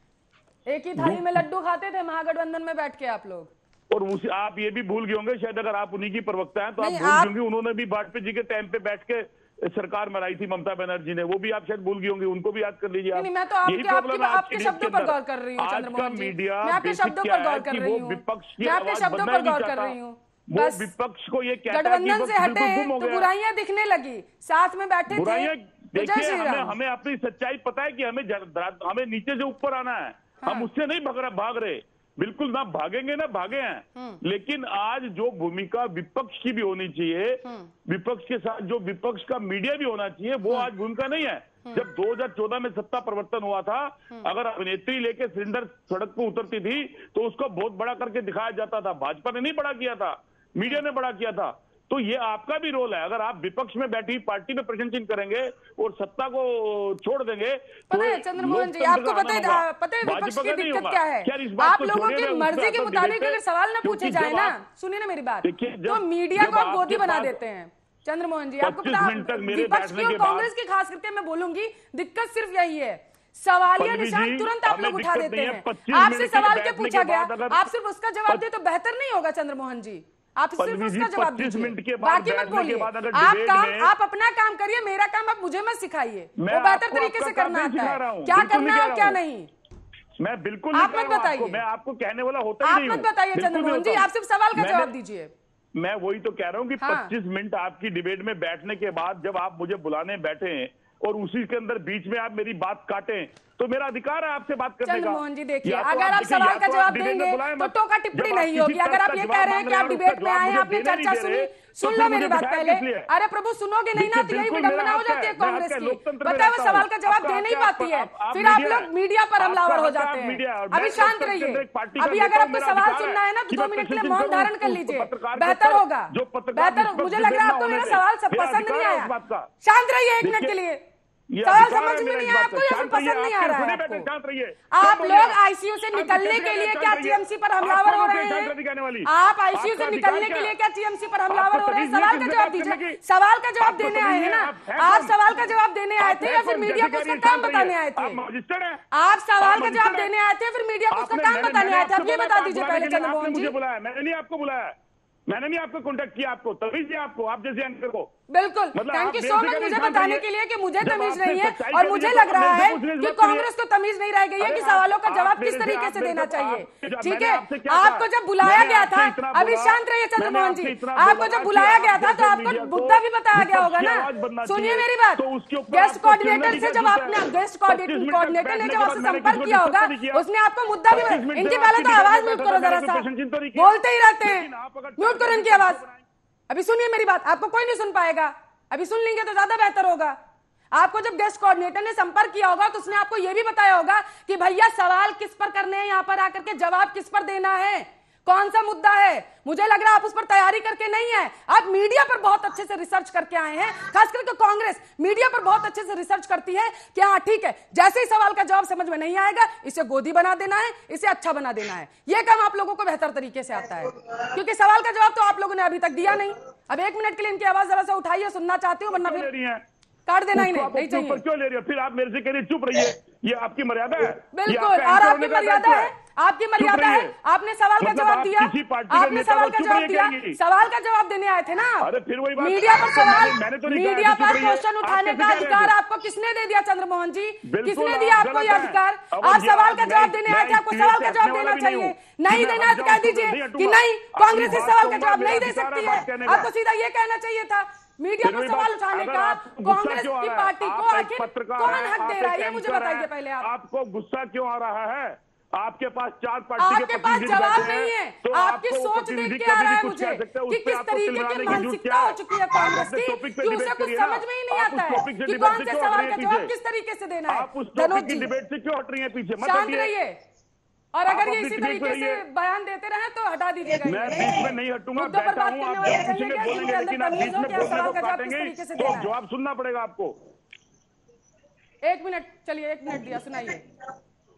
Speaker 1: एक ही थाली में लड्डू खाते थे महागठबंधन में बैठ के आप लोग।
Speaker 7: और उस आप ये भी भूल गए होंगे शायद, अगर आप उन्हीं की प्रवक्ता हैं तो आप भूल गए होंगे उन्होंने भी वाजपेयी जी के टाइम पे बैठ के सरकार बनाई थी ममता बनर्जी ने, वो भी आप शायद भूल गए होंगे, उनको भी याद कर लीजिए आप।
Speaker 1: नहीं, मैं तो आपके, आपके, आपके शब्दों पर गौर कर रही हूँ चंद्रमोहन जी,
Speaker 7: मीडिया
Speaker 1: मैं आपके शब्दों पर गौर कर रही हूँ,
Speaker 7: विपक्ष की
Speaker 1: मैं आपके शब्दों पर गौर कर रही हूँ।
Speaker 7: वो विपक्ष को ये
Speaker 1: गठबंधन से हटे तो बुराइयां दिखने लगी, साथ में बैठे थे।
Speaker 7: देखिए हमें हमें अपनी सच्चाई पता है कि हमें हमें नीचे से ऊपर आना है, हम उससे नहीं भाग रहे भाग रहे बिल्कुल ना भागेंगे ना भागे हैं। लेकिन आज जो भूमिका विपक्ष की भी होनी चाहिए, विपक्ष के साथ जो विपक्ष का मीडिया भी होना चाहिए, वो आज भूमिका नहीं है। जब दो हज़ार चौदह में सत्ता परिवर्तन हुआ था, अगर अभिनेत्री लेके सिलेंडर सड़क पर उतरती थी तो उसको बहुत बड़ा करके दिखाया जाता था। भाजपा ने नहीं बड़ा किया था, मीडिया ने बड़ा किया था। तो ये आपका भी रोल है, अगर आप विपक्ष में बैठी पार्टी में प्रशंसन करेंगे और सत्ता को छोड़ देंगे
Speaker 1: पता है चंद्रमोहन जी, आपको पता है पता है विपक्ष की दिक्कत क्या है? आप लोगों की मर्जी के मुताबिक अगर सवाल ना पूछे जाए ना, सुनिए ना मेरी बात, तो मीडिया को आप गोदी बना देते हैं। चंद्रमोहन जी आपको पता है विपक्ष की और कांग्रेस की खास करके मैं बोलूंगी दिक्कत सिर्फ यही है, सवालिया निशान तुरंत आप लोग उठा देते हैं। आपसे सवाल क्या पूछा गया, आप सिर्फ उसका जवाब दे तो बेहतर नहीं होगा चंद्रमोहन जी, आप सिर्फ उसका जवाब दीजिए, बाकी मत बोलिए। आप काम आप अपना काम करिए, मेरा काम आप मुझे मत सिखाइए, वो बेहतर तरीके से करना आता है, क्या करना है और क्या नहीं।
Speaker 7: मैं बिल्कुल
Speaker 1: आप मत बताइए,
Speaker 7: मैं आपको कहने वाला होता ही
Speaker 1: आप
Speaker 7: नहीं
Speaker 1: मत बताइए चंद्रमोहन जी, आप सिर्फ सवाल का जवाब दीजिए।
Speaker 7: मैं वही तो कह रहा हूँ कि पच्चीस मिनट आपकी डिबेट में बैठने के बाद जब आप मुझे बुलाने बैठे हैं और उसी के अंदर बीच में आप मेरी बात काटें तो मेरा अधिकार है आपसे बात करने का।
Speaker 1: चंद्रमोहन जी देखिए, अगर आप सवाल का जवाब देंगे तो टोका टिप्पणी नहीं होगी। अगर आप ये कह रहे हैं कि आप डिबेट में आए, आपने चर्चा सुनी, सुन लो मेरी बात पहले। अरे प्रभु सुनोगे नहीं ना तो यही विडंबना हो जाती है कांग्रेस की, पता है वो सवाल का जवाब दे नहीं पाती है, फिर आप लोग मीडिया पर हमलावर हो जाते हैं। अभी शांत रहिए, अभी अगर आपको सवाल सुनना है ना तो दो मिनट के लिए मौन धारण कर लीजिए, बेहतर होगा, बेहतर। मुझे लग रहा है आपको मेरा सवाल पसंद नहीं आया, शांत रहिए एक मिनट के लिए। सवाल समझ में नहीं आया आपको या फिर पसंद नहीं आ रहा है आपको? आप लोग आईसीयू से निकलने के लिए क्या टीएमसी पर हमलावर हो रहे हैं? आप आईसीयू से निकलने के लिए क्या टीएमसी पर हमलावर हो रहे हैं? सवाल का जवाब दीजिए, सवाल का जवाब देने आए हैं ना आप, सवाल का जवाब देने आए थे या फिर मीडिया को उसका काम बताने आए थे? आप सवाल का जवाब देने आए थे फिर मीडिया को उसका काम बताने आए थे? आप ये बता दीजिए पहले चंद्रमोहन जी।
Speaker 7: मैंने नहीं आपको बुलाया, मैंने नहीं आपको कांटेक्ट किया, आपको तमीज है आपको, आप जैसे एंकर को।
Speaker 1: बिल्कुल, थैंक यू सो मच मुझे बताने के लिए कि मुझे तमीज नहीं है, और मुझे लग रहा है कि कांग्रेस को तमीज नहीं रह गई है कि सवालों का जवाब किस तरीके से देना चाहिए। ठीक है, आपको जब बुलाया गया था, अभी शांत रहिए चंद्रमोहन जी, आपको जब बुलाया गया था तो आपको मुद्दा भी बताया गया होगा ना। सुनिए मेरी बात, गेस्ट कोऑर्डिनेटर से जब आपने गेस्ट कोऑर्डिनेटर ने जब आपसे संपर्क किया होगा उसने आपको मुद्दा भी, इनकी पहले तो आवाज म्यूट करो जरा सा, बोलते ही रहते हैं, म्यूट करो इनकी आवाज। अभी सुनिए मेरी बात, आपको कोई नहीं सुन पाएगा, अभी सुन लेंगे तो ज्यादा बेहतर होगा। आपको जब गेस्ट कोऑर्डिनेटर ने संपर्क किया होगा तो उसने आपको यह भी बताया होगा कि भैया सवाल किस पर करने हैं, यहां पर आकर के जवाब किस पर देना है, कौन सा मुद्दा है। मुझे लग रहा है आप उस पर तैयारी करके नहीं है, आप मीडिया पर बहुत अच्छे से रिसर्च करके आए हैं। खास करके कांग्रेस मीडिया पर बहुत अच्छे से रिसर्च करती है कि हाँ ठीक है, जैसे ही सवाल का जवाब समझ में नहीं आएगा इसे गोदी बना देना है, इसे अच्छा बना देना है। यह काम आप लोगों को बेहतर तरीके से आता है, क्योंकि सवाल का जवाब तो आप लोगों ने अभी तक दिया नहीं। अब एक मिनट के लिए इनकी आवाज जरा सा उठाइए, सुनना चाहती हूँ, वरना फिर काट देना ही नहीं, नहीं चाहिए।
Speaker 7: क्यों ले रही हो फिर आप मेरे से कह रही चुप रहिए, ये आपकी मर्यादा है?
Speaker 1: बिल्कुल, और आपकी मर्यादा है, आपकी मर्यादा है। आपने सवाल का जवाब दिया, आपने सवाल का जवाब दिया, सवाल का जवाब देने आए थे ना।
Speaker 7: अरे फिर वही बात,
Speaker 1: मीडिया पर सवाल, मीडिया पर क्वेश्चन उठाने का अधिकार आपको किसने दे दिया चंद्रमोहन जी? किसने दिया आपको यह अधिकार? आप सवाल का जवाब देने आए थे, आपको सवाल का जवाब देना चाहिए। नहीं देना तो कह दीजिए कि नहीं, कांग्रेस इस सवाल का जवाब नहीं दे सकती है, आपको सीधा ये कहना चाहिए था। मीडिया पर सवाल उठाने का कांग्रेस की पार्टी को आखिर कौन हक दे रहा है, ये मुझे बताइए पहले आप।
Speaker 7: आपको गुस्सा क्यों आ रहा है? आपके पास चार पार्टी
Speaker 1: आपके पास जवाब नहीं है, तो आपकी सोच देख के आ रहा है मुझे कि किस तरीके की मानसिकता हो चुकी है कांग्रेस की कि उसे कुछ समझ में ही नहीं आता है कि कौन से सवाल का जवाब किस तरीके से देना है। धनोज जी
Speaker 7: डिबेट से क्यों हट रही है पीछे?
Speaker 1: शांत रहिए, और अगर ये इसी तरीके से बयान देते रहे तो हटा दीजिएगा।
Speaker 7: मैं बीच में नहीं हटूंगा, बैठा हूं, आप जब पूछेंगे बोलेंगे, लेकिन आप बीच में बोलने को काटेंगे तो जवाब सुनना पड़ेगा आपको।
Speaker 1: एक मिनट, चलिए एक मिनट दिया, सुनाइए।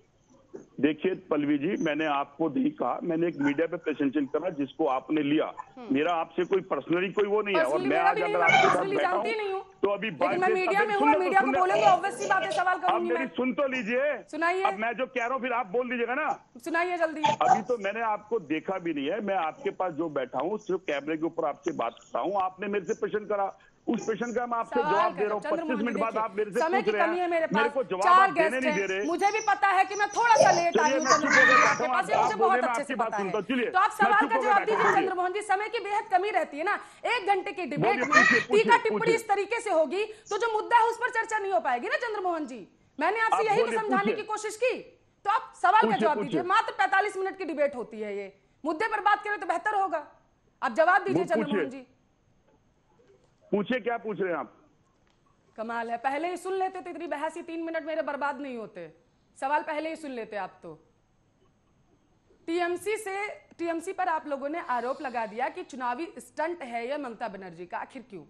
Speaker 7: देखिए पल्लवी जी, मैंने आपको नहीं कहा, मैंने एक मीडिया पे प्रेजेंटेशन करा जिसको आपने लिया। मेरा आपसे कोई पर्सनली कोई वो नहीं है, और
Speaker 1: पर्सनली
Speaker 7: मैं
Speaker 1: मेरा
Speaker 7: आज
Speaker 1: भी नहीं,
Speaker 7: अगर
Speaker 1: मैं
Speaker 7: आपके साथ
Speaker 1: पर्सनली
Speaker 7: बैठा
Speaker 1: जानती नहीं
Speaker 7: हूँ
Speaker 1: हूँ,
Speaker 7: तो अभी
Speaker 1: लेकिन मैं मीडिया में हूँ,
Speaker 7: सुन लो,
Speaker 1: मीडिया
Speaker 7: सुन
Speaker 1: को
Speaker 7: लो।
Speaker 1: बोलेंगे ऑब्वियस सी बात है, सवाल
Speaker 7: अब
Speaker 1: करूंगी
Speaker 7: मेरी
Speaker 1: मैं।
Speaker 7: सुन तो लीजिए,
Speaker 1: सुनाइए।
Speaker 7: अब मैं जो कह रहा हूँ फिर आप बोल दीजिएगा ना।
Speaker 1: सुनाइए जल्दी।
Speaker 7: अभी तो मैंने आपको देखा भी नहीं है, मैं आपके पास जो बैठा हूँ सिर्फ कैमरे के ऊपर आपसे बात करता हूँ। आपने मेरे से प्रश्न करा, उस प्रश्न का मैं आपसे
Speaker 1: सवाल
Speaker 7: जवाब दे
Speaker 1: करो,
Speaker 7: रहा हूँ।
Speaker 1: चंद्र
Speaker 7: पच्चीस
Speaker 1: मोहन
Speaker 7: मिनट
Speaker 1: जी,
Speaker 7: बाद
Speaker 1: देखिए,
Speaker 7: आप मेरे से
Speaker 1: समय
Speaker 7: पूछ
Speaker 1: की
Speaker 7: रहे
Speaker 1: कमी है मेरे
Speaker 7: हैं, मेरे
Speaker 1: पास,
Speaker 7: को जवाब
Speaker 1: चार
Speaker 7: आप देने
Speaker 1: गेस्ट
Speaker 7: नहीं दे
Speaker 1: हैं,
Speaker 7: रहे।
Speaker 1: मुझे भी पता है कि मैं थोड़ा सा लेट आई
Speaker 7: चलिए
Speaker 1: हूँ
Speaker 7: मैं
Speaker 1: चंद्र
Speaker 7: चुप
Speaker 1: मोहन
Speaker 7: होकर
Speaker 1: जी
Speaker 7: बैठा
Speaker 1: आपके
Speaker 7: हूँ,
Speaker 1: पास, ये
Speaker 7: आप
Speaker 1: मुझे
Speaker 7: बोले,
Speaker 1: बहुत
Speaker 7: मैं
Speaker 1: अच्छे
Speaker 7: आपकी
Speaker 1: से
Speaker 7: बात
Speaker 1: पता है।
Speaker 7: सुनता हूँ। चलिए
Speaker 1: तो आप
Speaker 7: मैं
Speaker 1: सवाल
Speaker 7: चुप
Speaker 1: का
Speaker 7: होकर
Speaker 1: जवाब
Speaker 7: बैठा
Speaker 1: दीजिए
Speaker 7: हूँ।
Speaker 1: चंद्र मोहन जी, समय की बेहद कमी रहती है ना, एक घंटे की डिबेट
Speaker 7: बोलिए,
Speaker 1: में
Speaker 7: पूछिए, पूछिए,
Speaker 1: टीका टिप्पणी
Speaker 7: पूछिए।
Speaker 1: इस तरीके से होगी तो जो मुद्दा है उस पर चर्चा नहीं हो पाएगी ना चंद्र मोहन जी। मैंने आपसे
Speaker 7: आप
Speaker 1: यही तो
Speaker 7: बोलिए,
Speaker 1: समझाने
Speaker 7: पूछिए।
Speaker 1: की कोशिश की, तो आप सवाल का
Speaker 7: पूछिए,
Speaker 1: जवाब दीजिए।
Speaker 7: पूछिए।
Speaker 1: मात्र पैंतालीस मिनट की डिबेट होती है, ये मुद्दे पर बात करें तो बेहतर होगा। आप जवाब दीजिए चंद्र
Speaker 7: पूछिए।
Speaker 1: मोहन जी।
Speaker 7: पूछिए, क्या पूछ रहे हैं आप?
Speaker 1: कमाल है, पहले ही सुन लेते तो इतनी बहस ही तीन मिनट मेरे बर्बाद नहीं होते। सवाल पहले ही सुन लेते आप तो। टीएमसी से टीएमसी पर आप लोगों ने आरोप लगा दिया कि चुनावी स्टंट है यह ममता बनर्जी का, आखिर क्यों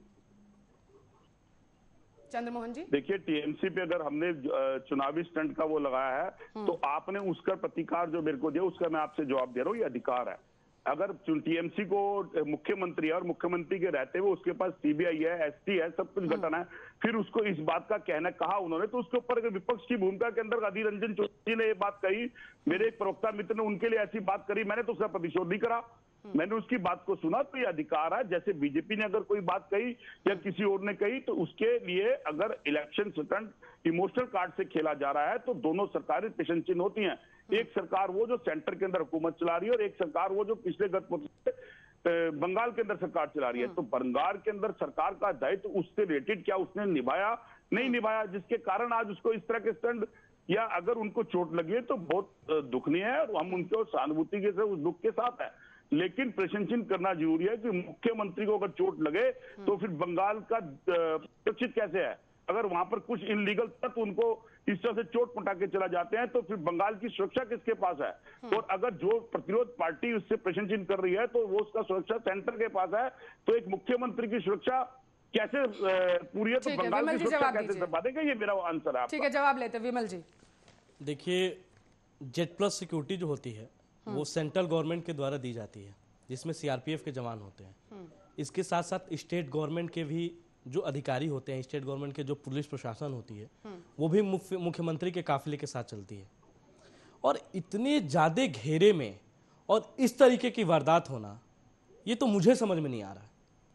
Speaker 1: चंद्र मोहन जी?
Speaker 7: देखिए, टीएमसी पे अगर हमने चुनावी स्टंट का वो लगाया है तो आपने उसका प्रतिकार जो मेरे को दिया उसका मैं आपसे जवाब दे रहा हूँ, ये अधिकार है। अगर टीएमसी को मुख्यमंत्री है और मुख्यमंत्री के रहते हुए उसके पास सीबीआई है, एसटी है, सब कुछ गठन है, फिर उसको इस बात का कहना कहा उन्होंने, तो उसके ऊपर अगर विपक्ष की भूमिका के अंदर अधीर रंजन चौधरी ने ये बात कही, मेरे एक प्रवक्ता मित्र ने उनके लिए ऐसी बात करी, मैंने तो उसका प्रतिशोध नहीं करा, मैंने उसकी बात को सुना। तो ये अधिकार है, जैसे बीजेपी ने अगर कोई बात कही या किसी और ने कही तो उसके लिए अगर इलेक्शन स्टंट इमोशनल कार्ड से खेला जा रहा है तो दोनों सरकारें पेशन चिन्ह होती हैं। एक सरकार वो जो सेंटर के अंदर हुकूमत चला रही है और एक सरकार वो जो पिछले गत बंगाल के अंदर सरकार चला रही है। तो बंगाल के अंदर सरकार का दायित्व उससे रिलेटेड क्या उसने निभाया, नहीं निभाया, जिसके कारण आज उसको इस तरह के स्टंट, या अगर उनको चोट लगी है तो बहुत दुखनीय है और हम उनके सहानुभूति के उस दुख के साथ है। लेकिन प्रशंसित करना जरूरी है कि मुख्यमंत्री को अगर चोट लगे तो फिर बंगाल का सुरक्षित कैसे है? अगर वहां पर कुछ इनलीगल तत्व उनको इस तरह से चोट पटा के चला जाते हैं तो फिर बंगाल की सुरक्षा किसके पास है? और अगर जो प्रतिरोध पार्टी उससे प्रशंसित कर रही है तो वो उसका सुरक्षा सेंटर के पास है, तो एक मुख्यमंत्री की सुरक्षा कैसे पूरी है? तो बंगाल की सुरक्षा कैसे दबा देंगे? ये मेरा आंसर है।
Speaker 1: ठीक है, जवाब लेते विमल जी।
Speaker 3: देखिए, जेड प्लस सिक्योरिटी जो होती है वो सेंट्रल गवर्नमेंट के द्वारा दी जाती है, जिसमें सीआरपीएफ के जवान होते हैं। इसके साथ साथ स्टेट गवर्नमेंट के भी जो अधिकारी होते हैं, स्टेट गवर्नमेंट के जो पुलिस प्रशासन होती है वो भी मुख्यमंत्री के काफिले के साथ चलती है। और इतने ज्यादा घेरे में और इस तरीके की वारदात होना, ये तो मुझे समझ में नहीं आ रहा।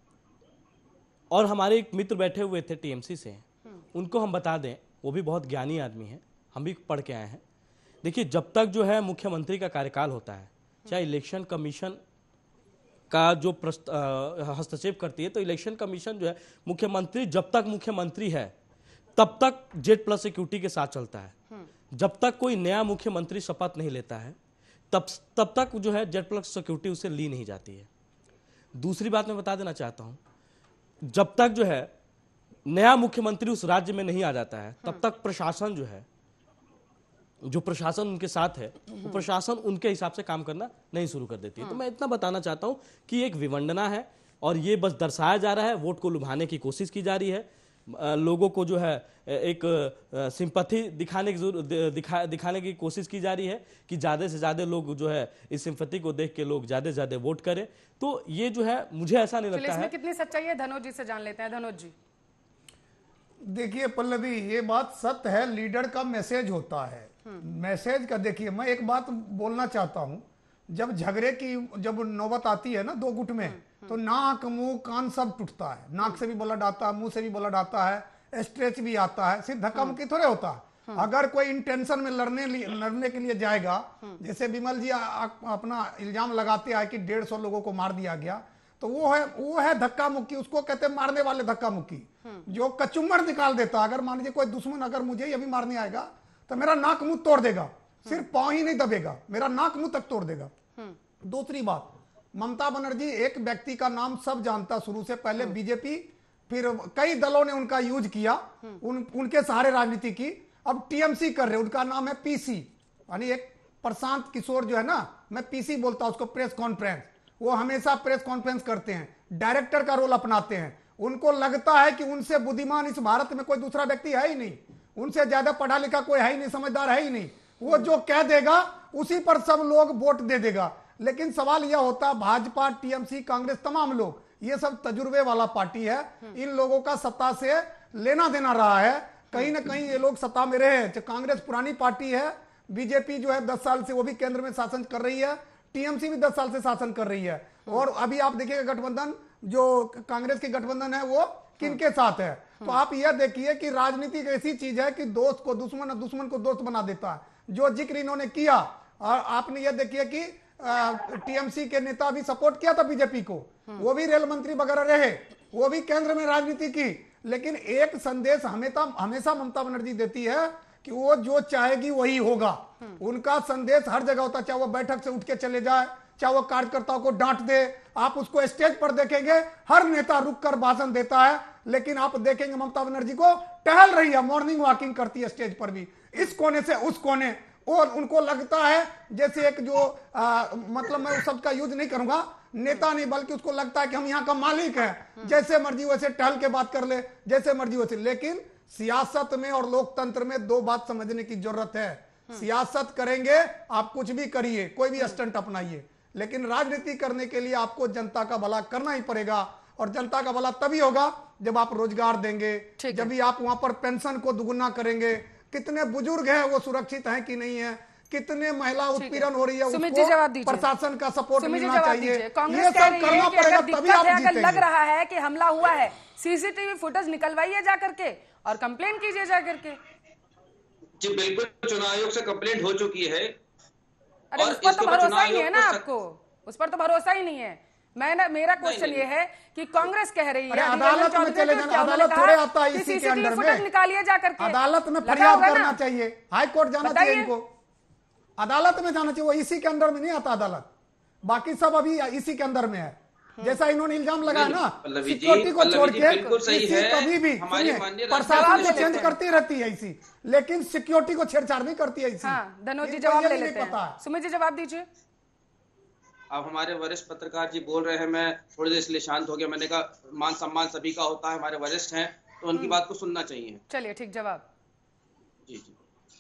Speaker 3: और हमारे एक मित्र बैठे हुए थे टीएमसी से, उनको हम बता दें, वो भी बहुत ज्ञानी आदमी है, हम भी पढ़ के आए हैं। देखिए, जब तक जो है मुख्यमंत्री का कार्यकाल होता है, चाहे इलेक्शन कमीशन का जो हस्तक्षेप करती है, तो इलेक्शन कमीशन जो है, मुख्यमंत्री जब तक मुख्यमंत्री है तब तक जेड प्लस सिक्योरिटी के साथ चलता है। जब तक कोई नया मुख्यमंत्री शपथ नहीं लेता है तब तब तक जो है जेड प्लस सिक्योरिटी उसे ली नहीं जाती है। दूसरी बात मैं बता देना चाहता हूं, जब तक जो है नया मुख्यमंत्री उस राज्य में नहीं आ जाता है तब तक प्रशासन जो है, जो प्रशासन उनके साथ है, वो प्रशासन उनके हिसाब से काम करना नहीं शुरू कर देती है। तो मैं इतना बताना चाहता हूं कि एक विवंडना है और ये बस दर्शाया जा रहा है, वोट को लुभाने की कोशिश की जा रही है, लोगों को जो है एक सिंपैथी दिखाने की दिखा दिखाने की कोशिश की जा रही है कि ज्यादा से ज्यादा लोग जो है इस सिंपैथी को देख के लोग ज्यादा से ज्यादा वोट करें। तो ये जो है मुझे ऐसा नहीं लगता है।
Speaker 1: कितनी सच्चाई है, धनोज जी से जान लेते हैं। धनोज जी,
Speaker 5: देखिए पल्लवी, ये बात सत्य है, लीडर का मैसेज होता है। मैसेज का देखिए, मैं एक बात बोलना चाहता हूं, जब झगड़े की जब नौबत आती है ना दो गुट में, तो नाक मुंह कान सब टूटता है। नाक से भी ब्लड आता है, मुंह से भी ब्लड आता है, स्ट्रेच भी आता है, सिर्फ धक्का मुक्की थोड़े होता है। अगर कोई इंटेंशन में लड़ने लड़ने के लिए जाएगा, जैसे विमल जी आ, आ, अपना इल्जाम लगाते हैं कि डेढ़ सौ लोगों को मार दिया गया, तो वो है वो है धक्का मुक्की, उसको कहते हैं मारने वाले धक्का मुक्की, जो कचुम्बर निकाल देता। अगर मान लीजिए कोई दुश्मन अगर मुझे ये भी मारने आएगा तो मेरा नाक मुंह तोड़ देगा, सिर्फ पांव ही नहीं दबेगा, मेरा नाक मुंह तक तोड़ देगा। दूसरी बात, ममता बनर्जी एक व्यक्ति का नाम सब जानता शुरू से, पहले बीजेपी, फिर कई दलों ने उनका यूज किया, उन, उनके सहारे राजनीति की, अब टीएमसी कर रहे, उनका नाम है पीसी, यानी एक प्रशांत किशोर जो है ना, मैं पीसी बोलता हूं उसको, प्रेस कॉन्फ्रेंस। वो हमेशा प्रेस कॉन्फ्रेंस करते हैं, डायरेक्टर का रोल अपनाते हैं। उनको लगता है कि उनसे बुद्धिमान इस भारत में कोई दूसरा व्यक्ति है ही नहीं, उनसे ज्यादा पढ़ा लिखा कोई है ही नहीं, समझदार है ही नहीं। वो जो कह देगा उसी पर सब लोग वोट दे देगा। लेकिन सवाल यह होता है, भाजपा, टीएमसी, कांग्रेस, तमाम लोग, ये सब तजुर्बे वाला पार्टी है, इन लोगों का सत्ता से लेना देना रहा है, कहीं ना कहीं ये लोग सत्ता में रहे। कांग्रेस पुरानी पार्टी है, बीजेपी जो है दस साल से वो भी केंद्र में शासन कर रही है, टीएमसी भी दस साल से शासन कर रही है। और अभी आप देखिएगा गठबंधन, जो कांग्रेस की गठबंधन है वो किनके साथ है। तो आप यह देखिए कि राजनीति एक ऐसी चीज है कि दोस्त को दुश्मन और दुश्मन को दोस्त बना देता है, जो जिक्र इन्होंने किया। और आपने यह देखिए कि टीएमसी के नेता भी सपोर्ट किया था बीजेपी को, वो भी रेल मंत्री वगैरह रहे, वो भी केंद्र में राजनीति की। लेकिन एक संदेश हमेशा हमेशा ममता बनर्जी देती है कि वो जो चाहेगी वही होगा। उनका संदेश हर जगह होता है, चाहे वो बैठक से उठ के चले जाए, चाहे वो कार्यकर्ताओं को डांट दे। आप उसको स्टेज पर देखेंगे, हर नेता रुक कर भाषण देता है, लेकिन आप देखेंगे ममता बनर्जी को टहल रही है, मॉर्निंग वॉकिंग करती है स्टेज पर भी, इस कोने से उस कोने। और उनको लगता है जैसे एक जो आ, मतलब मैं उस शब्द का यूज नहीं करूंगा, नेता नहीं, बल्कि उसको लगता है कि हम यहाँ का मालिक है, जैसे मर्जी वैसे टहल के बात कर ले, जैसे मर्जी वैसे। लेकिन सियासत में और लोकतंत्र में दो बात समझने की जरूरत है। सियासत करेंगे आप, कुछ भी करिए, कोई भी स्टंट अपनाइए, लेकिन राजनीति करने के लिए आपको जनता का भला करना ही पड़ेगा। और जनता का भला तभी होगा जब आप रोजगार देंगे, जब भी आप वहां पर पेंशन को दुगुना करेंगे। कितने बुजुर्ग हैं वो सुरक्षित हैं कि नहीं है, कितने महिला उत्पीड़न हो रही है, उसको प्रशासन का सपोर्ट मिलना चाहिए।
Speaker 1: कांग्रेस कह रही है कि अगर दिक्कत है, अगर लग रहा है कि हमला हुआ है, सीसीटीवी फुटेज निकलवाइए जा करके और कंप्लेंट कीजिए जा करके।
Speaker 6: जी बिल्कुल, चुनाव आयोग से कंप्लेंट हो चुकी है।
Speaker 1: अरे उस पर तो भरोसा ही नहीं है ना आपको, उस पर तो भरोसा ही नहीं है। मैंने मेरा क्वेश्चन ये है कि कांग्रेस कह रही है
Speaker 5: अदालत में चले जाना, अदालत थोड़े आता है इसी के अंडर में,
Speaker 1: निकालिए जा करके
Speaker 5: अदालत में फरियाद करना चाहिए, हाई कोर्ट जाना चाहिए, इनको अदालत में जाना चाहिए, वो इसी के अंडर में नहीं आता अदालत। बाकी सब अभी इसी के अंदर में है। जैसा इन्होंने इल्जाम लगाया ना, सिक्योरिटी को छोड़ के कभी भी प्रशासन को चेंज करती रहती है इसी, लेकिन सिक्योरिटी को छेड़छाड़ नहीं करती है इसी।
Speaker 1: धनोज जी जवाब ले लेते हैं, सुमित जी जवाब दीजिए।
Speaker 6: अब हमारे वरिष्ठ पत्रकार जी बोल रहे हैं, मैं थोड़ी देर इसलिए शांत हो गया। मैंने कहा मान सम्मान सभी का होता है, हमारे वरिष्ठ हैं तो उनकी बात को सुनना चाहिए।
Speaker 1: चलिए ठीक, जवाब।
Speaker 6: जी जी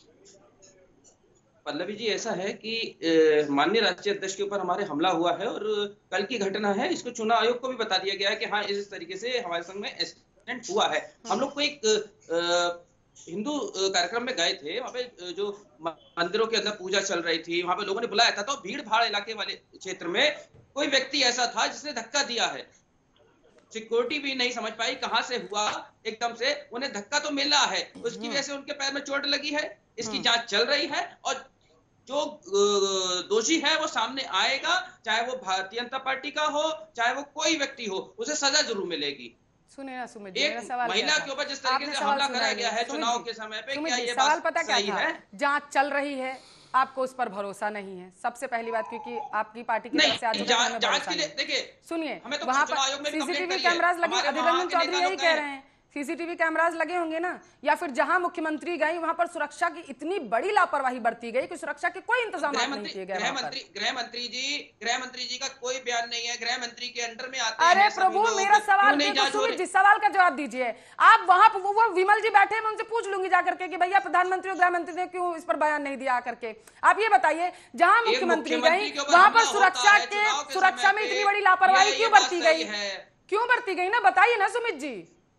Speaker 6: पल्लवी जी, ऐसा है कि माननीय राष्ट्रीय अध्यक्ष के ऊपर हमारे हमला हुआ है और कल की घटना है, इसको चुनाव आयोग को भी बता दिया गया है कि हाँ इस तरीके से हमारे संग में एक्सीडेंट हुआ है। हम लोग को एक हिंदू कार्यक्रम में गए थे, वहाँ पे जो मंदिरों के अंदर पूजा चल रही थी, वहां पे लोगों ने बुलाया था, तो भीड़ भाड़ इलाके वाले क्षेत्र में कोई व्यक्ति ऐसा था जिसने धक्का दिया है। सिक्योरिटी भी नहीं समझ पाई कहां से हुआ, एकदम से उन्हें धक्का तो मिला है, उसकी वजह से उनके पैर में चोट लगी है। इसकी जांच चल रही है और जो दोषी है वो सामने आएगा, चाहे वो भारतीय जनता पार्टी का हो, चाहे वो कोई व्यक्ति हो, उसे सजा जरूर मिलेगी।
Speaker 1: सुनिए ना सुमित जी,
Speaker 6: मेरा सवाल महिला के ऊपर जिस तरीके से हमला कराया गया है चुनाव के समय पे, क्या ये
Speaker 1: सवाल पता क्या
Speaker 6: था?
Speaker 1: जांच चल रही है, आपको उस पर भरोसा नहीं है, सबसे पहली बात, क्योंकि आपकी पार्टी की तरफ से आज
Speaker 6: जांच के लिए देखिए,
Speaker 1: सुनिए वहां पर सीसीटीवी कैमरास लगे, अधीर रंजन चौधरी यही कह रहे हैं, सीसीटीवी कैमरास लगे होंगे ना, या फिर जहां मुख्यमंत्री गई वहां पर सुरक्षा की इतनी बड़ी लापरवाही बरती गई कि सुरक्षा के कोई इंतजाम नहीं किए गए।
Speaker 6: गृह मंत्री गृह मंत्री जी गृह मंत्री जी का कोई बयान नहीं है, गृह मंत्री के अंडर में आते हैं।
Speaker 1: अरे प्रभु, मेरा सवाल तो सुमित जी, सवाल का जवाब दीजिए आप। वहां पर वो विमल जी बैठे, मैं उनसे पूछ लूंगी जाकर के कि भैया प्रधानमंत्री और गृह मंत्री ने क्यों इस पर बयान नहीं दिया करके। आप ये बताइए, जहां मुख्यमंत्री गई वहां पर सुरक्षा के सुरक्षा में इतनी बड़ी लापरवाही क्यों बरती गई, क्यों बरती गई ना, बताइए ना सुमित जी।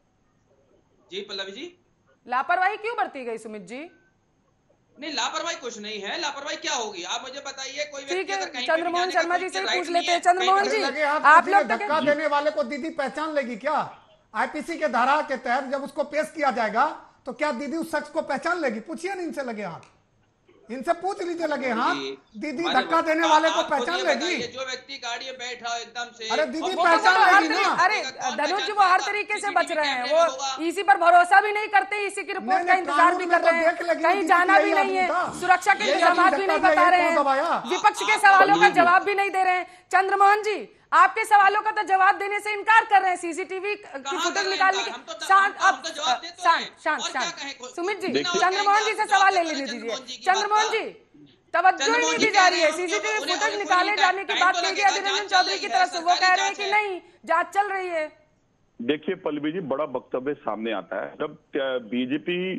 Speaker 6: जी पल्लवी जी,
Speaker 1: लापरवाही क्यों बरती गई सुमित जी?
Speaker 6: नहीं, लापरवाही कुछ नहीं है, लापरवाही क्या होगी आप मुझे बताइए। कोई व्यक्ति अगर कहीं
Speaker 1: चंद्रमोहन शर्मा जी से पूछ लेते हैं। चंद्रमोहन जी, आप लोग
Speaker 5: धक्का देने वाले को दीदी पहचान लेगी क्या? आईपीसी के धारा के तहत जब उसको पेश किया जाएगा तो क्या दीदी उस शख्स को पहचान लेगी? पूछिए ना इनसे, लगे हाथ इनसे पूछ लीजिए, लगे हाथ, दीदी धक्का देने वाले को पहचान लेगी?
Speaker 6: जो व्यक्ति गाड़ी में बैठा हो एकदम से,
Speaker 5: अरे दीदी पहचान लेगी ना।
Speaker 1: अरे धनुष जी, वो हर तरीके से बच रहे हैं, वो इसी पर भरोसा भी नहीं करते, इसी की रिपोर्ट का इंतजार भी कर रहे हैं, कहीं जाना भी नहीं है, सुरक्षा के इंतजाम भी नहीं बता रहे हैं, विपक्ष के सवालों का जवाब भी नहीं दे रहे हैं। चंद्रमोहन जी, आपके सवालों का तो जवाब देने से इनकार कर रहे हैं, सीसीटीवी की फुटेज निकालने के। शांत अब शांत शांत शांत सुमित जी, चंद्रमोहन जी से सवाल ले लेने दीजिए। चंद्रमोहन जी, तवज्जो ही नहीं दी जा रही है, सीसीटीवी फुटेज निकाले जाने की बात कही अधीर रंजन चौधरी की तरफ से, वो कह रहे हैं कि नहीं जांच चल रही है।
Speaker 7: देखिए पल्लवी जी, बड़ा वक्तव्य सामने आता है जब बीजेपी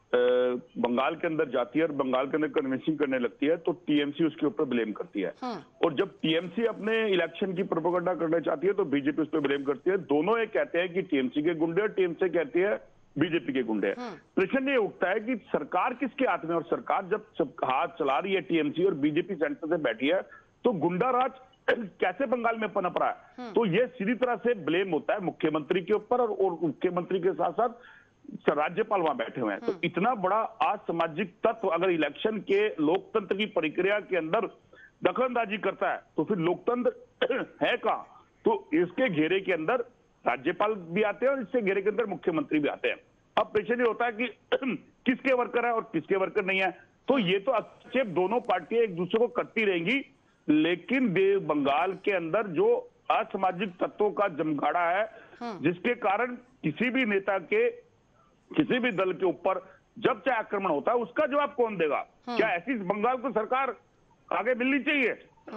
Speaker 7: बंगाल के अंदर जाती है और बंगाल के अंदर कन्विंसिंग करने लगती है तो टीएमसी उसके ऊपर ब्लेम करती है। और जब टीएमसी अपने इलेक्शन की प्रोपेगेंडा करना चाहती है तो बीजेपी उस पर ब्लेम करती है। दोनों ये कहते हैं कि टीएमसी के गुंडे और टीएमसी कहती है बीजेपी के गुंडे। प्रश्न ये उठता है कि सरकार किसके हाथ में, और सरकार जब सब हाथ चला रही है टीएमसी और बीजेपी सेंटर से बैठी है तो गुंडा राज कैसे बंगाल में पनप रहा है। तो ये सीधी तरह से ब्लेम होता है मुख्यमंत्री के ऊपर और मुख्यमंत्री के साथ साथ राज्यपाल वहां बैठे हुए हैं। तो इतना बड़ा असामाजिक तत्व अगर इलेक्शन के लोकतंत्र की प्रक्रिया के अंदर दखलंदाजी करता है तो फिर लोकतंत्र है कहां। तो इसके घेरे के अंदर राज्यपाल भी आते हैं और इसके घेरे के अंदर मुख्यमंत्री भी आते हैं। अब प्रश्न ये होता है कि किसके वर्कर है और किसके वर्कर नहीं है। तो ये तो आक्षेप दोनों पार्टियां एक दूसरे को करती रहेंगी, लेकिन बंगाल के अंदर जो असामाजिक तत्वों का जमगाड़ा है जिसके कारण किसी भी नेता के किसी भी दल के ऊपर जब चाहे आक्रमण होता है उसका जवाब कौन देगा। क्या ऐसी बंगाल को सरकार आगे मिलनी चाहिए?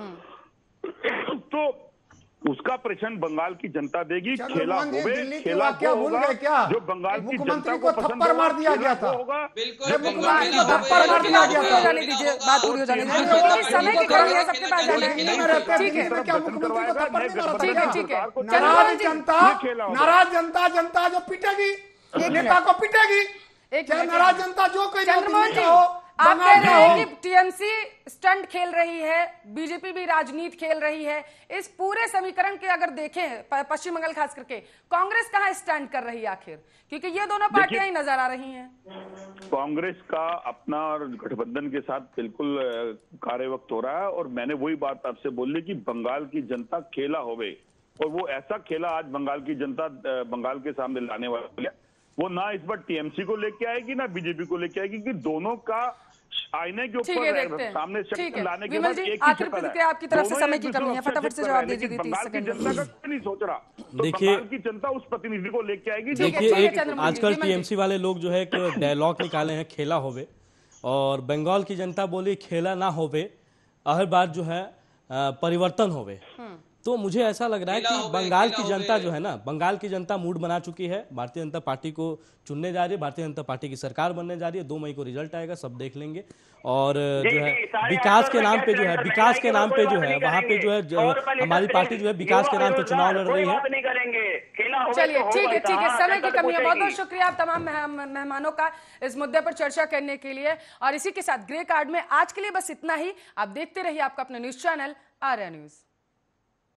Speaker 7: तो उसका प्रश्न बंगाल की जनता देगी। खेला होवे, खेला
Speaker 5: क्या भूल गए क्या?
Speaker 7: जो बंगाल की जनता
Speaker 5: को थप्पड़ मार दिया गया था,
Speaker 1: थप्पड़ मार दिया गया था। जाने दीजिए, बात पूरी हो जाने दीजिए, समय की कमी है, सबके पास जाना है। ठीक है,
Speaker 5: क्या मुख्यमंत्री को थप्पड़ नहीं मारा?
Speaker 1: ठीक है, ठीक है।
Speaker 5: नाराज जनता, नाराज जनता जनता जो पिटेगी, नेता को पिटेगी। क्या नाराज जनता जो कोई
Speaker 1: चंद्रमोहन जी, आप कह रहे हैं कि टीएमसी स्टंट खेल रही है, बीजेपी भी राजनीति खेल रही है। इस पूरे समीकरण के अगर देखें पश्चिम बंगाल खास करके, कांग्रेस कहाँ स्टंट कर रही है आखिर? क्योंकि ये दोनों पार्टियां ही नजर आ रही हैं।
Speaker 7: कांग्रेस का अपना और गठबंधन के साथ बिल्कुल कार्यवक्त हो रहा है और मैंने वही बात आपसे बोली कि बंगाल की जनता खेला होवे और वो ऐसा खेला आज बंगाल की जनता बंगाल के सामने लाने वाली है। वो ना इस बार टीएमसी को लेके आएगी ना बीजेपी को लेके आएगी, कि दोनों का आईने के ऊपर सामने शक्ति लाने के बाद एक ही शक्ल है।
Speaker 1: आपकी तरफ से समय की कमी है, फटाफट से जवाब दीजिए।
Speaker 7: बंगाल की जनता का क्यों नहीं सोच रहा? तो
Speaker 3: देखिए,
Speaker 7: बंगाल की जनता उस प्रतिनिधि को लेके आएगी।
Speaker 3: देखिए, एक आजकल टीएमसी वाले लोग जो है एक डायलॉग निकाले हैं, खेला होवे, और बंगाल की जनता बोली खेला ना होवे, हर बार जो है परिवर्तन होवे। तो मुझे ऐसा लग रहा है कि बंगाल की जनता जो है ना, बंगाल की जनता मूड बना चुकी है, भारतीय जनता पार्टी को चुनने जा रही है, भारतीय जनता पार्टी की सरकार बनने जा रही है। दो मई को रिजल्ट आएगा, सब देख लेंगे। और जो है विकास के नाम पे जो है विकास के नाम पे जो है वहाँ पे जो है हमारी पार्टी जो है विकास के नाम पे चुनाव लड़ रही है।
Speaker 1: चलिए, ठीक है, ठीक है, समय की कमी है। बहुत बहुत शुक्रिया आप तमाम मेहमानों का इस मुद्दे पर चर्चा करने के लिए। और इसी के साथ ग्रे कार्ड में आज के लिए बस इतना ही। आप देखते रहिए आपका अपना न्यूज चैनल आर्या न्यूज।